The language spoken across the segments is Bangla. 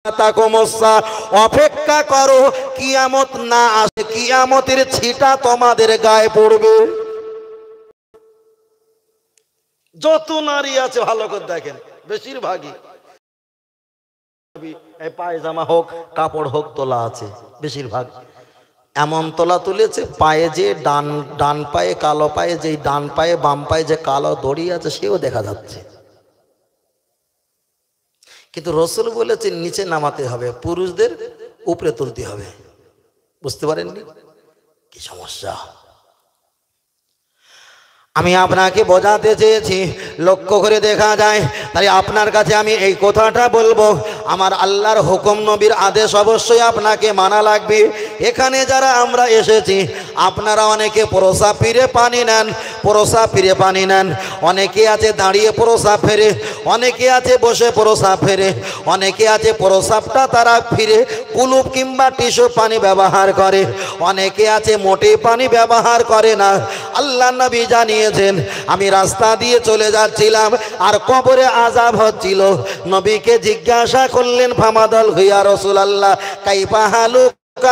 অপেক্ষা করো কিয়ামত না আসে, কিয়ামতের ছিটা তোমাদের গায়ে পড়বে। যত নারী আছে ভালো করে দেখেন, বেশিরভাগই এই পায়জামা হোক কাপড় হোক তোলা আছে, বেশিরভাগ এমন তোলা তুলেছে পায়ে যে ডান পায়ে কালো পায়ে, যে ডান পায়ে বাম পায়ে যে কালো দড়ি আছে সেও দেখা যাচ্ছে। কিন্তু রসুল বলেছেন নিচে নামাতে হবে, পুরুষদের উপরে তুলতে হবে। বুঝতে পারেননি কি সমস্যা? আমি আপনাকে বোঝাতে চেয়েছি, লক্ষ্য করে দেখা যায়। তাই আপনার কাছে আমি এই কথাটা বলবো, আমার আল্লাহর হুকুম নবীর আদেশ অবশ্যই আপনাকে মানা লাগবে। এখানে যারা আমরা এসেছি আপনারা অনেকে প্রসাব ফিরে পানি নেন, অনেকে আছে দাঁড়িয়ে প্রসাব ফেরে, অনেকে আছে বসে প্রসাব ফেরে, অনেকে আছে প্রসাবটা তারা ফিরে কুলুপ কিংবা টিস্যু পানি ব্যবহার করে, অনেকে আছে মোটে পানি ব্যবহার করে না। আল্লাহ নবী জানিয়েছেন, আমি রাস্তা দিয়ে চলে যাচ্ছিলাম আর কবরে আযাব হচ্ছিল। নবীকে জিজ্ঞাসা করলেন, ফামাদাল হুয়া রাসূলুল্লাহ কাইফা হালু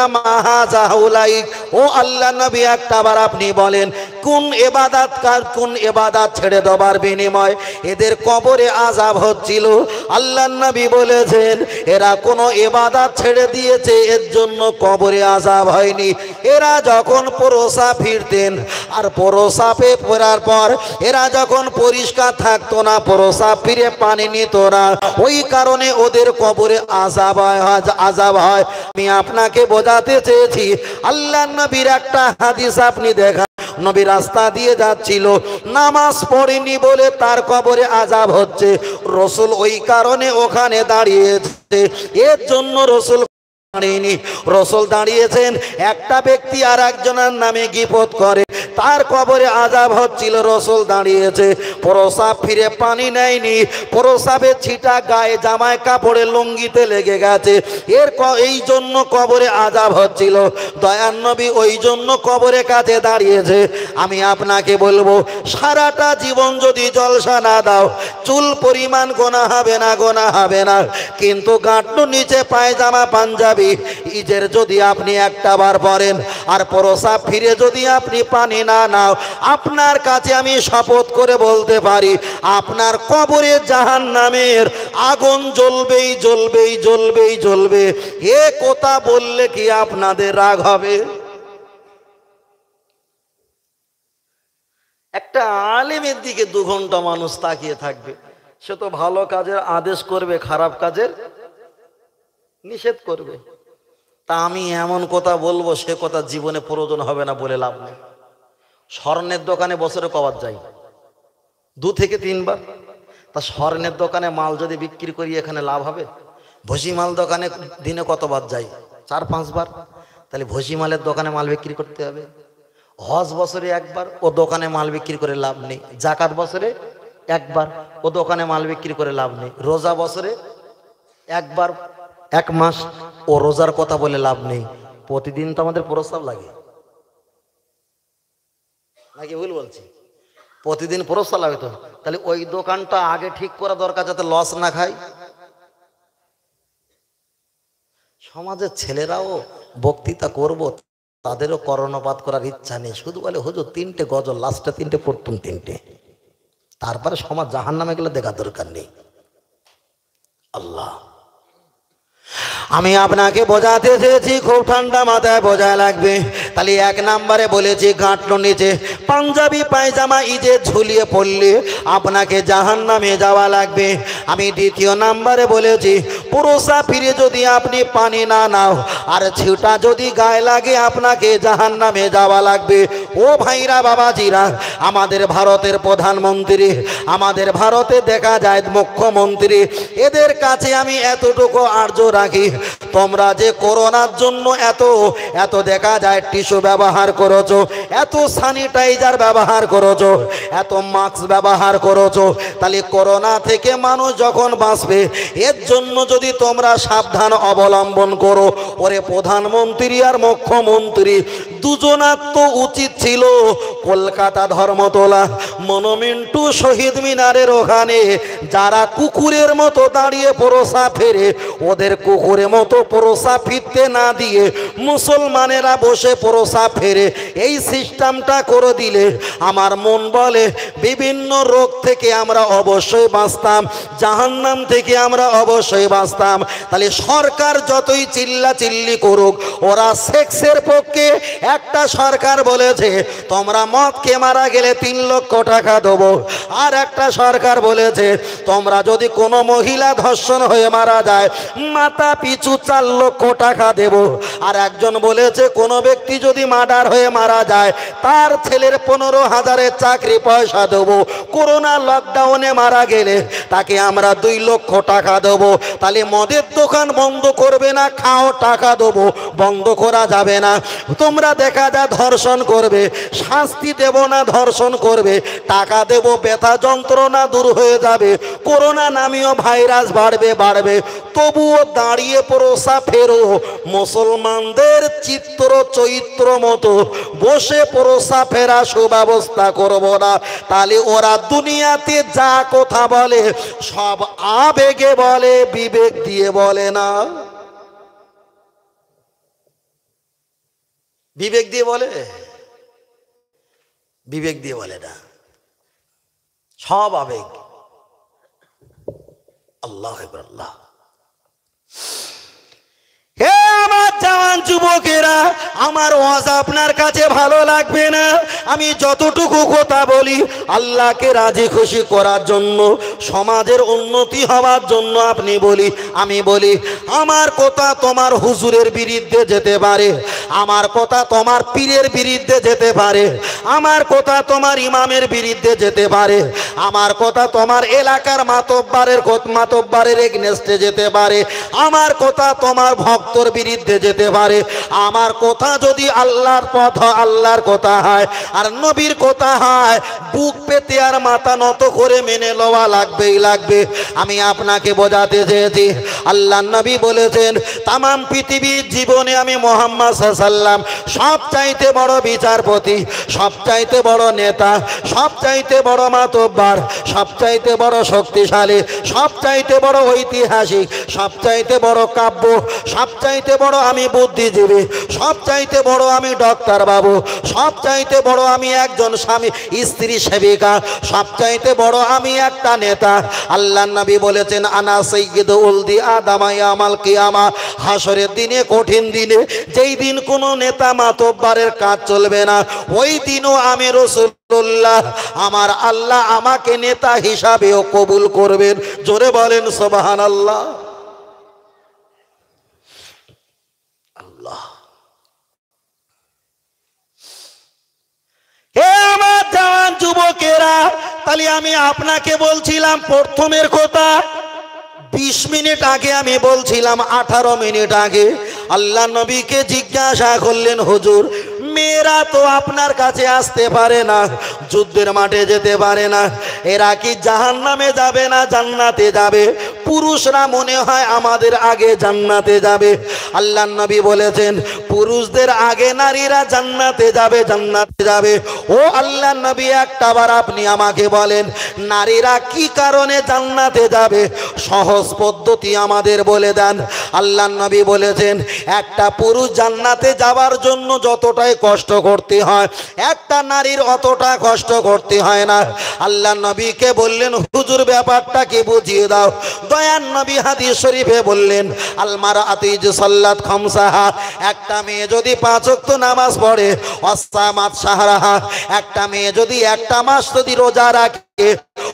ও আল্লাহ নবী, একটাবার আপনি বলেন কোন ইবাদত ছেড়ে দেবার বিনিময় এদের কবরে আযাব হচ্ছিল? আল্লাহ নবী বলেছেন, এরা কোন ইবাদত ছেড়ে দিয়েছে এর জন্য কবরে আযাব হয়নি। এরা যখন প্রসাব ফিরতেন আর প্রসাবে পড়ার পর এরা যখন পরিষ্কার থাকতো না, প্রসাব ফিরে পানি নিত না, ওই কারণে ওদের কবরে আযাব হয়। আমি আপনাকে বোঝাতে চেয়েছি, আল্লাহ নবীর একটা হাদিস আপনি দেখা, নবী রাস্তা দিয়ে যাচ্ছিল, নামাজ পড়েনি বলে তার কবরে আযাব হচ্ছে। রসুল ওই কারণে ওখানে দাঁড়িয়েছে, এর জন্য রসুল দাঁড়িয়েছেন। একটা ব্যক্তি আর একজনের নামে গীবত করে, তার কবরে আযাব হচ্ছিল, রসুল দাঁড়িয়েছে, প্রসাব ফিরে পানি নেয়নি, প্রসাবের ছিটা গায়ে জামায় কাপড়ে লুঙ্গিতে লেগে গেছে, এই জন্য কবরে আযাব হচ্ছিল। দয়ার নবী ওই জন্য কবরের কাছে দাঁড়িয়েছে। আমি আপনাকে বলবো, সারাটা জীবন যদি জলসা না দাও, চুল পরিমাণ গোনা হবে না, কিন্তু গাঁটুর নিচে পায়জামা পাঞ্জাবি ইজের যদি আপনি একটা বার পরেন আর প্রসাব ফিরে যদি আপনি পানি না নাও, আপনার কাছে আমি শপথ করে বলতে পারি আপনার কবরে জাহান্নামের আগুন জ্বলবেই। এ কথা বললে কি আপনাদের রাগ হবে? একটা আলেমের দিকে 2 ঘন্টা মানুষ তাকিয়ে থাকবে, সে তো ভালো কাজের আদেশ করবে, খারাপ কাজের নিষেধ করবে। তা আমি এমন কথা বলবো সে কথা জীবনে প্রয়োজন হবে না বলে লাভ নেই। স্বর্ণের দোকানে বছরে কবার যাই? 2 থেকে 3 বার। তা স্বর্ণের দোকানে মাল যদি বিক্রি করি এখানে লাভ হবে? ভসি মাল দোকানে দিনে কতবার যাই? 4-5 বার। তাহলে ভসি মালের দোকানে মাল বিক্রি করতে হবে। হজ বছরে 1 বার, ও দোকানে মাল বিক্রি করে লাভ নেই। জাকাত বছরে 1 বার, ও দোকানে মাল বিক্রি করে লাভ নেই। রোজা বছরে 1 বার, 1 মাস, ও রোজার কথা বলে লাভ নেই। প্রতিদিন তো আমাদের প্রস্তাব লাগে নাকি? ভুল বলছি? প্রতিদিন প্রস্তাব লাগে তো। তাহলে ওই দোকানটা আগে ঠিক করা দরকার যাতে লস না খায়। সমাজের ছেলেরাও বক্তৃতা করব, তাদেরও কর্ণপাত করার ইচ্ছা নেই, শুধু বলে হুজুর 3টে গজল, লাস্টে 3টে পড়তুম 3টে, তারপরে সমাজ জাহান্নামে গেলে দেখার দরকার নেই। আল্লাহ, আমি আপনাকে বোঝাতে চেয়েছি, খুব ঠান্ডা মাথায় বোঝা লাগবে। তাহলে 1 নম্বরে বলেছি গাঁটলো নিচে পাঞ্জাবি পায়জামা ইজে ঝুলিয়ে পড়লে আপনাকে জাহান্নামে যাওয়া লাগবে। আমি 2 নম্বরে বলেছি পুরোসা ফিরে যদি আপনি পানি না নাও আর ছিটা যদি গায়ে লাগে আপনাকে জাহান্নামে যাওয়া লাগবে। ও ভাইরা বাবাজিরা, আমাদের ভারতের প্রধানমন্ত্রী, আমাদের ভারতে দেখা যায় মুখ্যমন্ত্রী, এদের কাছে আমি এতটুকু আর্য রাখি, তোমরা যে করোনার জন্য এত দেখা যায় টিস্যু ব্যবহার করেছো, এত স্যানিটাইজার ব্যবহার করেছো, এত মাস্ক ব্যবহার করেছো, তাহলে করোনা থেকে মানুষ যখন বাঁচবে এর জন্য যদি তোমরা সাবধান অবলম্বন করো, ওরে প্রধানমন্ত্রী আর মুখ্যমন্ত্রী দুজনার তো উচিত ছিল কলকাতা ধর্মতলা মনুমেন্টু শহীদ মিনারের ওখানে যারা কুকুরের মতো দাঁড়িয়ে পরোসা ফেরে ওদের কুকুরের মতো পরোসা ফিরতে না দিয়ে মুসলমানেরা বসে পরোসা ফেরে এই সিস্টেমটা করে দিলে আমার মন বলে বিভিন্ন রোগ থেকে আমরা অবশ্যই বাঁচতাম, জাহান্নাম থেকে আমরা অবশ্যই বাঁচতাম। তাহলে সরকার যতই চিল্লাচিল্লি করুক, ওরা সেক্সের পক্ষে। একটা সরকার বলেছে তোমরা মদকে মারা গেলে 3 লক্ষ টাকা দেবো, আর একটা সরকার বলেছে তোমরা যদি কোনো মহিলা ধর্ষণ হয়ে মারা যায় মাথা পিছু 4 লক্ষ টাকা দেব। আর একজন বলেছে কোনো ব্যক্তি যদি মার্ডার হয়ে মারা যায় তার ছেলের 15,000-এর চাকরি পয়সা দেবো। করোনা লকডাউনে মারা গেলে তাকে আমরা 2 লক্ষ টাকা দেবো। তাহলে মদের দোকান বন্ধ করবে না, খাও টাকা দেবো, বন্ধ করা যাবে না। তোমরা দেখা যায় ধর্ষণ করবে, শাস্তি দেব না, ধর্ষণ করবে টাকা দেব, ব্যথা যন্ত্রণা দূর হয়ে যাবে। করোনা নামীয় ভাইরাস বাড়বে, তবুও দাঁড়িয়ে পরোসা ফেরো মুসলমানদের চিত্র চরিত্র মতো বসে পরোসা ফেরা সুব্যবস্থা করব না। তাহলে ওরা দুনিয়াতে যা কথা বলে সব আবেগে বলে, বিবেক দিয়ে বলে না। বিবেক দিয়ে বলে? বিবেক দিয়ে বলে না, সব আবেগ। আল্লাহ আল্লাহ। হে আমার জওয়ান যুবকেরা, আমার ওয়াজ আপনার কাছে ভালো লাগবে না। আমি যতটুকু কথা বলি আল্লাহকে রাজি খুশি করার জন্য, সমাজের উন্নতি হওয়ার জন্য আপনি বলি, আমি বলি। আমার কথা তোমার হুজুরের বিরুদ্ধে যেতে পারে, আমার কথা তোমার পীরের বিরুদ্ধে যেতে পারে, আমার কথা তোমার ইমামের বিরুদ্ধে যেতে পারে, আমার কথা তোমার এলাকার মাতব্বারের এগনেস্টে যেতে পারে, আমার কথা তোমার ভক্তর বিরুদ্ধে যেতে পারে। আমার কথা যদি আল্লাহর পথ, আল্লাহর কথা হয় আর নবীর কথা হয়, বুক পেতে আর মাথা নত করে মেনে লওয়া লাগবেই লাগবে। আমি আপনাকে বোঝাতে চেয়েছি, আল্লাহ নবী বলেছেন তামাম পৃথিবীর জীবনে আমি মুহাম্মদ সাল্লাল্লাহু আলাইহি ওয়াসাল্লাম সবচাইতে বড় বিচারপতি, সবচাইতে বড় নেতা, সবচাইতে বড় মাতব্বার, সবচাইতে বড় শক্তিশালী, সবচাইতে বড় ঐতিহাসিক, সবচাইতে বড় কাব্য, সবচাইতে বড় আমি বুদ্ধিজীবী, সবচাইতে বড় আমি ডক্টর বাবু, সবচাইতে বড় আমি একজন স্বামী স্ত্রী সেবিকা, সবচাইতে বড় আমি একটা নেতা। আল্লাহ নবী বলেছেন আনা সাইয়্যিদু উলদি আদম ইয়াউমাল কিয়ামা। হাসরের দিনে, কঠিন দিনে, যেই দিন কোনো নেতা মাতব্বারের কাজ চলবে না, ওই দিনও আমি রাসূলুল্লাহ, আমার আল্লাহ আমাকে নেতা হিসাবেও কবুল করবেন। জোরে বলেন সুবহানাল্লাহ। হে আমার জওয়ান যুবকেরা, তাহলে আমি আপনাকে বলছিলাম প্রথমের কথা 20 মিনিট আগে, আমি বলছিলাম 18 মিনিট আগে আল্লাহ নবীকে জিজ্ঞাসা করলেন হুজুর মেয়েরা তো আপনার কাছে আসতে পারে না, যুদ্ধের মাঠে যেতে পারে না, এরা কি জাহান্নামে যাবে না জান্নাতে যাবে? পুরুষরা মনে হয় আমাদের আগে জান্নাতে যাবে। আল্লাহ নবী বলেছেন পুরুষদের আগে নারীরা জান্নাতে যাবে, জান্নাতে যাবে। ও আল্লাহ নবী একটাবার আপনি আমাকে বলেন নারীরা কি কারণে জান্নাতে যাবে? সহজ পদ্ধতি আমাদের বলে দেন। আল্লাহ নবী বলেছেন একটা পুরুষ জান্নাতে যাওয়ার জন্য যতটাই কষ্ট করতে হয় একটা নারীর অতটা কষ্ট করতে হয় না। আল্লাহ নবীকে বললেন হুজুর ব্যাপারটা কি বুঝিয়ে দাও। দয়ার নবী হাদিস শরীফে বললেন আল মারআতু ইজ সাল্লাত খামসাহা, একটা মেয়ে যদি 5 ওয়াক্ত নামাজ পড়ে, ওয়াসামাত শাহরাহা, একটা মেয়ে যদি একটা মাস যদি রোজা রাখে,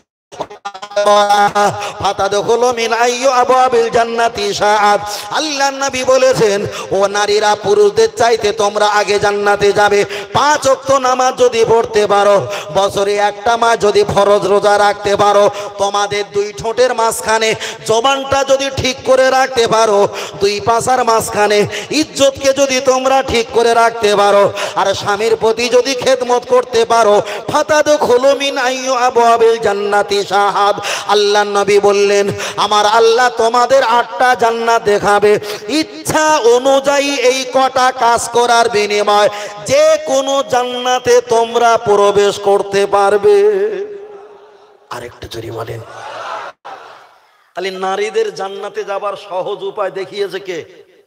আল্লাহ নবী বলেছেন ও নারীরা পুরুষদের চাইতে তোমরা আগে জান্নাতে যাবে। 5 ওয়াক্ত নামাজ যদি পড়তে পারো, বছরে একটা মাস যদি ফরজ রোজা রাখতে পারো, তোমাদের 2 ঠোঁটের মাঝখানে জবানটা যদি ঠিক করে রাখতে পারো, 2 পাছার মাঝখানে ইজ্জতকে যদি তোমরা ঠিক করে রাখতে পারো, আর স্বামীর প্রতি যদি খেদমত করতে পারো, ফাতাদখুলু মিন আইয়ু আবওয়াবিল জান্নাতি শাহাদ, আল্লাহ নবী বললেন আমার আল্লাহ তোমাদের 8টা জান্নাত দেখাবে, ইচ্ছা অনুযায়ী এই কটা কাজ করার বিনিময় যে কোনো জান্নাতে তোমরা প্রবেশ করতে পারবে। আরেকটু জোরে বলেন। তাহলে নারীদের জান্নাতে যাবার সহজ উপায় দেখিয়েছে কে?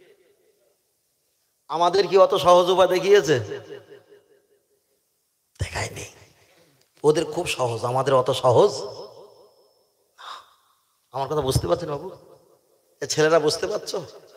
আমাদের কি অত সহজ উপায় দেখিয়েছে? দেখায়নি। ওদের খুব সহজ, আমাদের অত সহজ। আমার কথা বুঝতে পারছেন বাবু? এ ছেলেরা বুঝতে পারছো?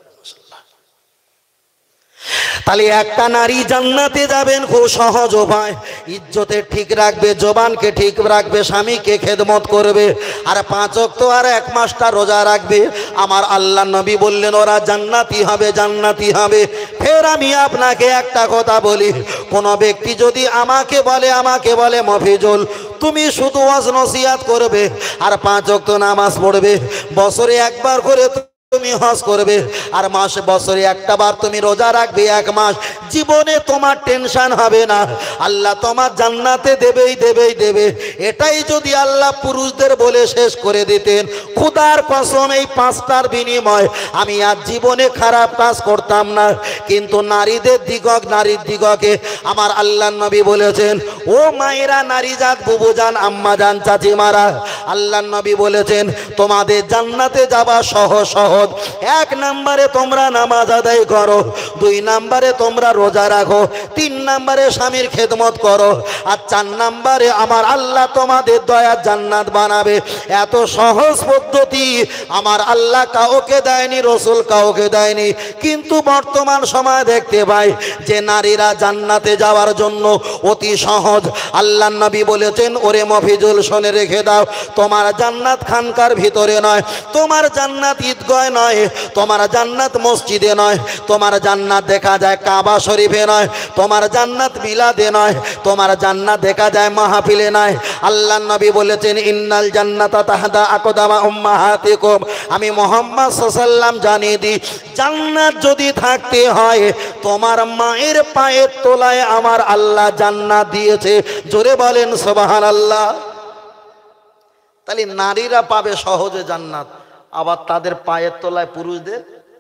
তাহলে একটা নারী জান্নাতে যাবেন খুব সহজ উপায়। ইজ্জতে ঠিক রাখবে, জবানকে ঠিক রাখবে, স্বামীকে খেদমত করবে, আর 5 ওয়াক্ত আর 1 মাসটা রোজা রাখবে। আমার আল্লাহ নবী বললেন ওরা জান্নাতি হবে, জান্নাতি হবে। ফের আমি আপনাকে একটা কথা বলি, কোন ব্যক্তি যদি আমাকে বলে মফিজুল তুমি শুধু ওয়াজ নসিহত করবে আর 5 ওয়াক্ত নামাজ পড়বে, বছরে একবার করে তুমি হজ করবে, আর বছরে একটা বার তুমি রোজা রাখবে 1 মাস, জীবনে তোমার টেনশন হবে না, আল্লাহ তোমার জান্নাতে দেবে। এটাই যদি আল্লাহ পুরুষদের বলে শেষ করে দিতেন, খোদার কসম এই 5টার বিনিময় আমি আর জীবনে খারাপ কাজ করতাম না। কিন্তু নারীর দিগকে আমার আল্লাহ নবী বলেছেন, ও মায়েরা, নারী জাত, বুবুজান, আম্মাজান, চাচিমারা, আল্লাহ নবী বলেছেন তোমাদের জান্নাতে যাওয়া সহজ। 1 নম্বরে তোমরা নামাজ আদায় করো, 2 নম্বরে তোমরা রোজা রাখো, 3 নম্বরে স্বামীর খেদমত করো, আর 4 নম্বরে আমার আল্লাহ তোমাদের দয়ার জান্নাত বানাবে। এত সহজ পদ্ধতি আমার আল্লাহ কাউকে দেয়নি, রসুল কাউকে দেয়নি। কিন্তু বর্তমান সময় দেখতে পাই যে নারীরা জান্নাতে যাওয়ার জন্য অতি সহজ। আল্লাহ নবী বলেছেন ওরে মফিজুল শুনে রেখে দাও, তোমার জান্নাত খানকার ভিতরে নয়, তোমার জান্নাত ঈদগায় নয়, তোমার জান্নাত মসজিদে নয়, তোমার জান্নাত দেখা যায় কাবা শরীফে নয়, তোমার জান্নাত মিলাদে নয়, তোমার জান্নাত দেখা যায় মাহফিলে নয়। আল্লাহ নবী বলেছেন ইন্নাল জান্নাতা তাহতা আকদামা উম্মাহাতিকুম। আমি মুহাম্মদ সাল্লাল্লাহু আলাইহি ওয়াসাল্লাম জানিয়ে দিই, জান্নাত যদি থাকতে হয় তোমার মায়ের পায়ের তলায় আমার আল্লাহ জান্নাত দিয়েছে। জোরে বলেন সুবহানাল্লাহ। তাহলে নারীরা পাবে সহজে জান্নাত, আবার তাদের পায়ের তলায় পুরুষদের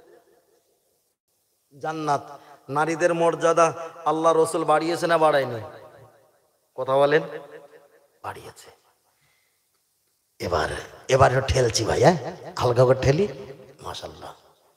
জান্নাত। নারীদের মর্যাদা আল্লাহ রসুল বাড়িয়েছে না বাড়ায়নি? কথা বলেন, বাড়িয়েছে। এবার ঠেলছি ভাই, হ্যাঁ হালকা করে ঠেলি, মাশাআল্লাহ।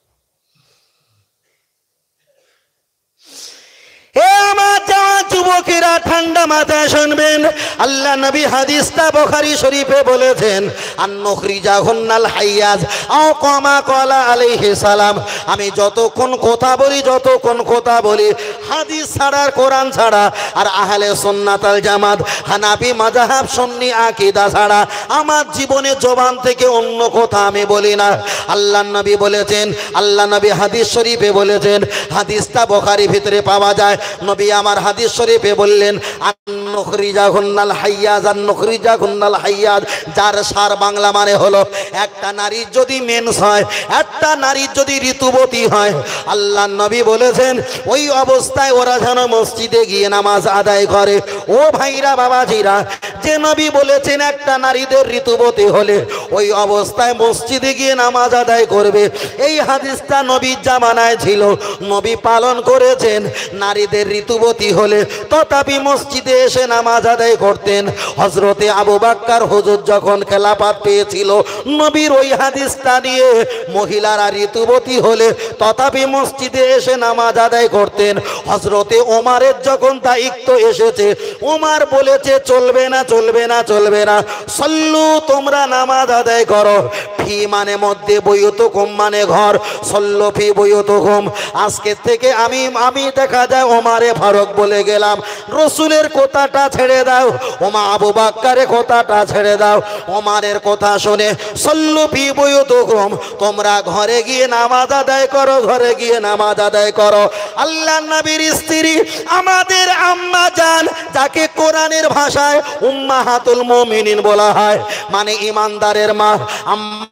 যুবকেরা ঠান্ডা মাথায় শুনবেন, আল্লাহ নবী হাদিসটা বুখারী শরীফে বলেছেন আন-নুখরিজাহুন্নাল হাইয়াজ আও কামা ক্বালা আলাইহিস সালাম। আমি যতক্ষণ কথা বলি হাদিস ছাড়া, কোরআন ছাড়া, আর আহলে সুন্নাত ওয়াল জামাত হানাফি মাযহাব সুন্নি আকীদা ছাড়া আমার জীবনে জবান থেকে অন্য কথা আমি বলি না। আল্লাহ নবী বলেছেন, আল্লাহ নবী হাদিস শরীফে বলেছেন, হাদিসটা বুখারীর ভিতরে পাওয়া যায়। নবী আমার হাদিস শরীফে বললেন আন-নুখরিজাহুন্নাল হাইয়াজ, আন-নুখরিজাহুন্নাল হাইয়াজ, যার সার বাংলা মানে হলো একটা নারীর যদি মেন্স হয়, একটা নারীর যদি ঋতুবতী হয়, আল্লাহ নবী বলেছেন ওই অবস্থায় ওরা যেন মসজিদে গিয়ে নামাজ আদায় করে। ও ভাইরা, বাবাজিরা, যে নবী বলেছেন একটা নারীদের ঋতুবতী হলে ওই অবস্থায় মসজিদে গিয়ে নামাজ আদায় করবে, এই হাদিসটা নবীর জামানায় ছিল, নবী পালন করেছেন। নারীদের ঋতুবতী হলে তথাপি মসজিদে এসে নামাজ আদায় করতেন। হযরতে আবু বকর হুজুর যখন খেলাফত পেয়েছিল, নবীর ওই হাদিসটা নিয়ে মহিলারা ঋতুবতী হলে তথাপি মসজিদে এসে নামাজ আদায় করতেন। হযরতে ওমরের যখন দায়িত্ব এসেছে, ওমর বলেছে চলবে না, সল্লু, তোমরা নামাজ আদায় করো। ফি মানে মধ্যে, বৈতুকুম মানে ঘর, সল্লু ফি বৈতুকুম। আজকে থেকে আমি দেখা যায় ওমরে ফারুক বলে গেলাম, রসুলের কথাটা ছেড়ে দাও, ওমা আবু বকরের কথাটা ছেড়ে দাও। ওমরের কথা শুনে সল্লু ফি বৈতুকুম, তোমরা ঘরে গিয়ে নামাজ আদায় করো, ঘরে গিয়ে নামাজ আদায় করো। আল্লাহ নবীর স্ত্রী আমাদের আম্মা জান, যাকে কোরআনের ভাষায় উম্মাহাতুল মুমিনিন বলা হয়, মানে ইমানদারের মা, আম্মা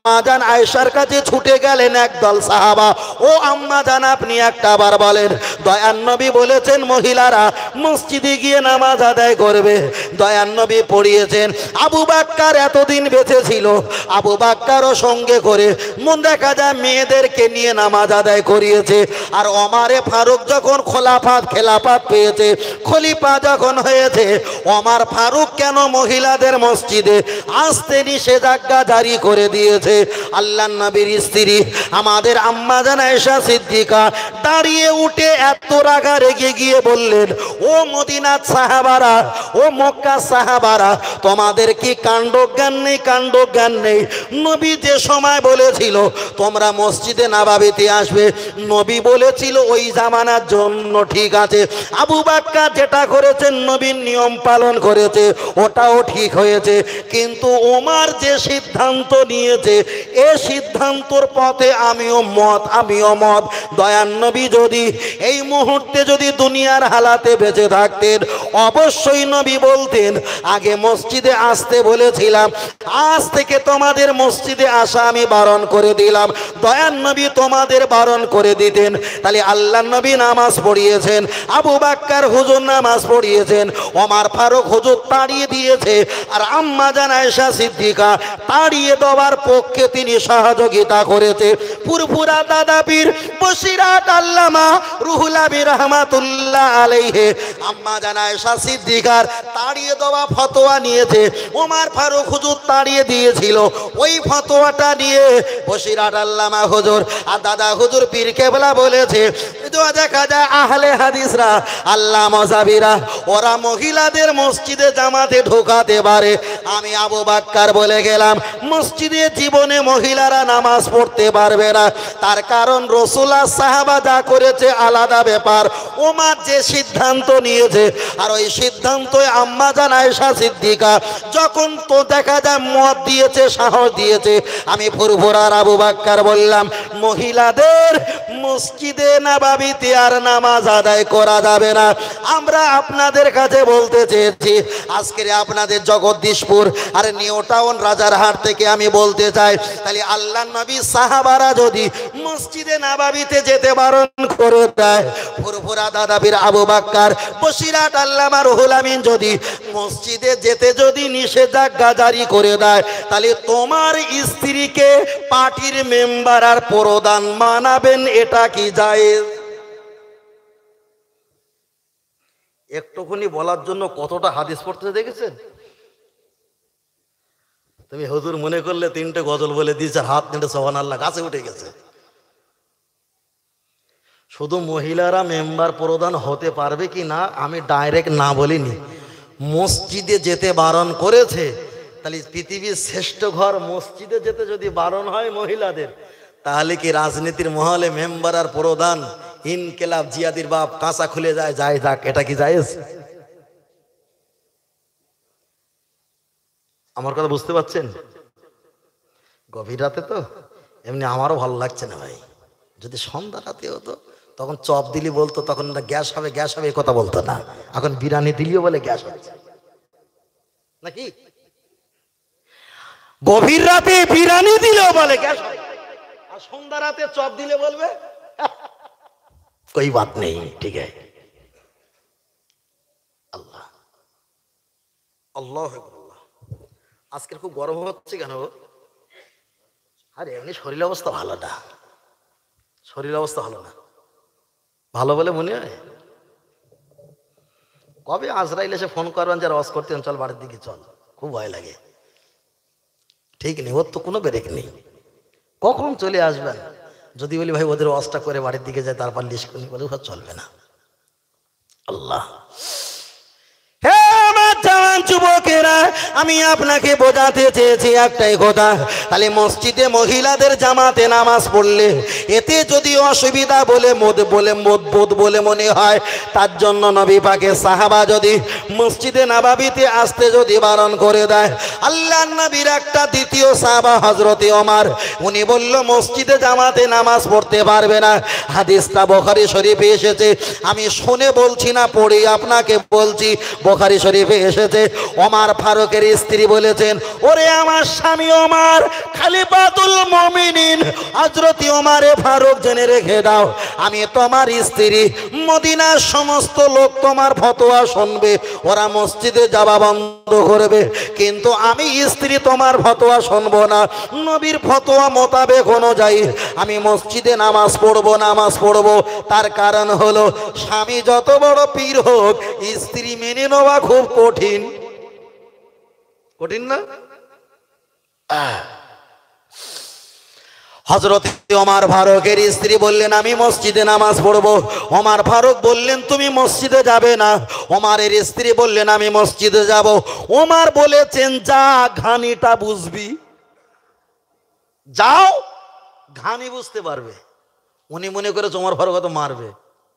আম্মাজান আয়েশার কাছে ছুটে গেলেন একদল সাহাবা। ও আম্মাজান, আপনি একটা বার বলেন, দয়ার নবী বলেছেন মহিলারা মসজিদে গিয়ে নামাজ আদায় করবে। দয়ার নবী পড়িয়েছেন। আবু বাক্কার এতদিন বেঁচে ছিল, আবু বাক্কারও সঙ্গে করে মন দেখা যায় মেয়েদেরকে নিয়ে নামাজ আদায় করিয়েছে। আর ওমরে ফারুক যখন খেলাফত পেয়েছে, খলিফা যখন হয়েছে, ওমর ফারুক কেন মহিলাদের মসজিদে আসতে নিষেধাজ্ঞা জারি করে দিয়েছে। আল্লাহর নবীর স্ত্রী আমাদের আম্মা জান আয়েশা সিদ্দিকা দাঁড়িয়ে উঠে এত রাগা রেগে গিয়ে বললেন, ও মদিনার সাহাবারা, ও মক্কা সাহাবারা, তোমাদের কি কাণ্ডজ্ঞান নেই? কাণ্ডজ্ঞান নেই? নবী যে সময় বলেছিল তোমরা মসজিদে নববীতে আসবে, নবী বলেছিল ওই জামানার জন্য ঠিক আছে। আবু বাক্কার যেটা করেছেন নবীর নিয়ম পালন করেছে, ওটাও ঠিক হয়েছে। কিন্তু ওমর যে সিদ্ধান্ত নিয়েছে, এ সিদ্ধান্তর পথে আমিও মত। দয়ার নবী যদি এই মুহূর্তে যদি দুনিয়ার হালাতে বেঁচে থাকতেন, অবশ্যই নবী বলতেন আগে মসজিদে আসতে বলেছিলাম, আজ থেকে তোমাদের মসজিদে আসা আমি বারণ করে দিলাম। দয়ার নবী তোমাদের বারণ করে দিতেন, তাহলে আল্লাহর নবী নামাজ পড়িয়েছেন, আবু বাক্কার হুজুর নামাজ পড়িয়েছেন, ওমর ফারুক হুজুর তাড়িয়ে দিয়েছে, আর আম্মা জান আয়েশা সিদ্দিকা তাড়িয়ে দেওয়ার পক্ষে তিনি সহযোগিতা করেছে। পুরপুরা দাদা পীর বসিরাট আল্লামা রুহুল আমিন রাহমাতুল্লাহ আলাইহি আম্মা জান আয়েশা সিদ্দিকার তাড়িয়ে দেওয়া ফতোয়া নিয়েছে। ওমর ফারুক হুজুর তাড়িয়ে দিয়েছিল, ওই ফতোয়াটা নিয়ে বসিরাট আল্লামা হুজুর আর দাদা হুজুর পীর কেবলা বলেছে, দেখা যায় আহলে হাদিসরা, আল্লাহ মজাবিরা, ওরা মহিলাদের মসজিদে জামাতে ঢোকাতে পারে। আমি আবু বাক্কার বলে গেলাম মসজিদে জীবনে মহিলারা নামাজ পড়তে পারবে না। তার কারণ রাসূলুল্লাহ সাহাবা যা করেছে আলাদা ব্যাপার, ওমর যে সিদ্ধান্ত নিয়েছে, আর ওই সিদ্ধান্তে আম্মা জান আয়েশা সিদ্দিকা যখন তো দেখা যায় মত দিয়েছে, সাহস দিয়েছে। আমি ফুরফুরার আবু বাক্কার বললাম মহিলাদের মসজিদে নববীতে আর নামাজ আদায় করা যাবে না। আমরা আপনাদের কাছে বলতে চেয়েছি, আজকের আপনাদের জগদীশপুর আর নিউ টাউন রাজারহাট থেকে আমি বলতে চাই, তাহলে আল্লাহর নবী সাহাবারা যদি মসজিদে নববীতে যেতে বারণ করে দেয়, ফুরফুরা দাদাবীর আবু বাক্কার বসিরাট আল্লামা রুহুল আমিন যদি মসজিদে যেতে যদি নিষেধাজ্ঞা জারি করে দেয়, তাহলে তোমার স্ত্রীকে পার্টির মেম্বার আর প্রধান মানাবেন, এটা কি জায়েজ? একটুখানি বলার জন্য কতটা হাদিস পড়তে দেখেছেন? তুমি হুজুর মনে করলে তিনটে গজল বলে দিয়েছে, হাত নেটে সুবহানাল্লাহ গাছে উঠে গেছে। শুধু মহিলারা মেম্বার প্রধান হতে পারবে কি না আমি ডাইরেক্ট না বলিনি, মসজিদে যেতে বারণ করেছে। তাহলে পৃথিবীর শ্রেষ্ঠ ঘর মসজিদে যেতে যদি বারণ হয় মহিলাদের, তাহলে কি রাজনীতির মহলে মেম্বার আর প্রধান ইনকিলাব জিয়াদির বাপ কাঁচা খুলে যায় যাক, এটা কি জায়েজ? আমার কথা বুঝতে পারছেন? গভীর রাতে তো এমনি আমারও ভালো লাগছে না ভাই। যদি সন্ধ্যা রাতে হতো তখন চপ দিলি বলতো, তখন গ্যাস হবে এ কথা বলতো না। এখন বিরিয়ানি দিলিও বলে গ্যাস হচ্ছে নাকি? গভীর রাতে বিরিয়ানি দিলেও বলে গ্যাস হয়, আর সন্ধ্যা রাতে চপ দিলে বলবে कोई बात नहीं, ठीक है। আল্লাহ আল্লাহ আজকের খুব গরম হচ্ছে কেন? আরে এমনি শরীর অবস্থা ভালো না, ভালো বলে মনে হয়। কবে আজরাইল এসে ফোন করবেন যে রস করতেন, চল বাড়ির দিকে চল, খুব ভয় লাগে। ঠিক নেই, ওর তো কোনো ব্রেক নেই, কখন চলে আসবেন। যদি বলি ভাই ওদের ওয়াজটা করে বাড়ির দিকে যায়, তারপর লিস্ট করি, বলে চলবে না। আল্লাহ যুবকেরা, আমি আপনাকে বোঝাতে চেয়েছি একটাই কথা, তাহলে মসজিদে মহিলাদের জামাতে নামাজ পড়লে এতে যদি অসুবিধা বলে মনে হয়, তার জন্য নবী পাকের সাহাবা যদি মসজিদে নববীতে আসতে যদি বারণ করে দেয়, আল্লাহর নবীর একটা দ্বিতীয় সাহাবা হযরতে ওমর, উনি বলল মসজিদে জামাতে নামাজ পড়তে পারবে না। হাদিসটা বুখারী শরীফে এসেছে, আমি শুনে বলছি না, পড়ে আপনাকে বলছি। বুখারী শরীফে এসেছে, ওমর ফারুকের স্ত্রী বলেছেন, ওরে আমার স্বামী ওমর, খলিফাতুল মুমিনিন হযরত ওমর ফারুক, জেনে রেখে দাও আমি তোমার স্ত্রী। মদিনার সমস্ত লোক তোমার ফতোয়া শুনবে, ওরা মসজিদে যাওয়া বন্ধ করবে, কিন্তু আমি স্ত্রী তোমার ফতোয়া শুনবো না। নবীর ফতোয়া মোতাবেক অনুযায়ী আমি মসজিদে নামাজ পড়বো। তার কারণ হলো স্বামী যত বড় পীর হোক, স্ত্রী মেনে নেওয়া খুব কঠিন। কঠিন না? হযরত ওমর ফারুকের স্ত্রী বললেন, আমি মসজিদে নামাজ পড়বো। ওমর ফারুক বললেন, তুমি মসজিদে যাবে না। ওমরের স্ত্রী বললেন, আমি মসজিদে যাব। ওমর বলেছেন, যা ঘানিটা বুঝবি, যাও ঘানি বুঝতে পারবে। উনি মনে করে ওমর ফারুক তো মারবে।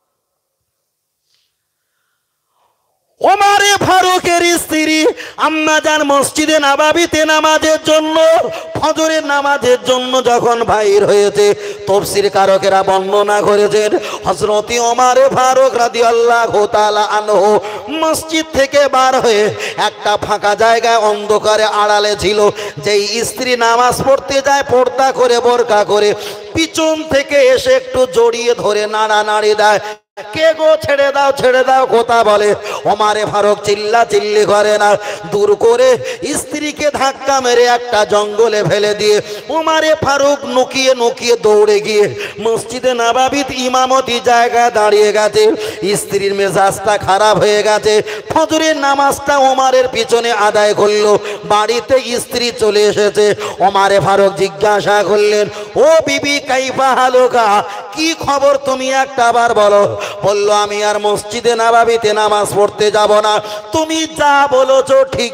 ওমর ফারুকের স্ত্রী আম্মা জান মসজিদে নববীতে নামাজের জন্য, ফজরের নামাজের জন্য যখন বাইর হয়েছে, তাফসীর কারকেরা বর্ণনা করেছেন হযরত ওমর ফারুক রাদিয়াল্লাহু তাআলা আনহু মসজিদ থেকে বার হয়ে একটা ফাঁকা জায়গায় অন্ধকারে আড়ালে ছিল। যেই স্ত্রী নামাজ পড়তে যায় পর্দা করে, বোরকা করে, পিছন থেকে এসে একটু জড়িয়ে ধরে নাড়ানাড়ি দেয়, কে গো ছেড়ে দাও কথা বলে। ওমর ফারুক চিল্লাচিল্লি করে না, দূর করে স্ত্রীকে ধাক্কা মেরে একটা জঙ্গলে ফেলে দিয়ে ওমর ফারুক নুকিয়ে দৌড়ে গিয়ে মসজিদে নববীর ইমামতি জায়গায় দাঁড়িয়ে গেছে। স্ত্রীর মেজাজটা খারাপ হয়ে গেছে, ফজরের নামাজটা ওমরের পিছনে আদায় করলো। বাড়িতে স্ত্রী চলে এসেছে। ওমর ফারুক জিজ্ঞাসা করলেন, ও বিবি কাইফা হালুকা, কি খবর তুমি একটা বার বলো। বললো, আমি আর মসজিদে নববীতে নামাজ পড়তে যাব না। তুমি যা বলেছো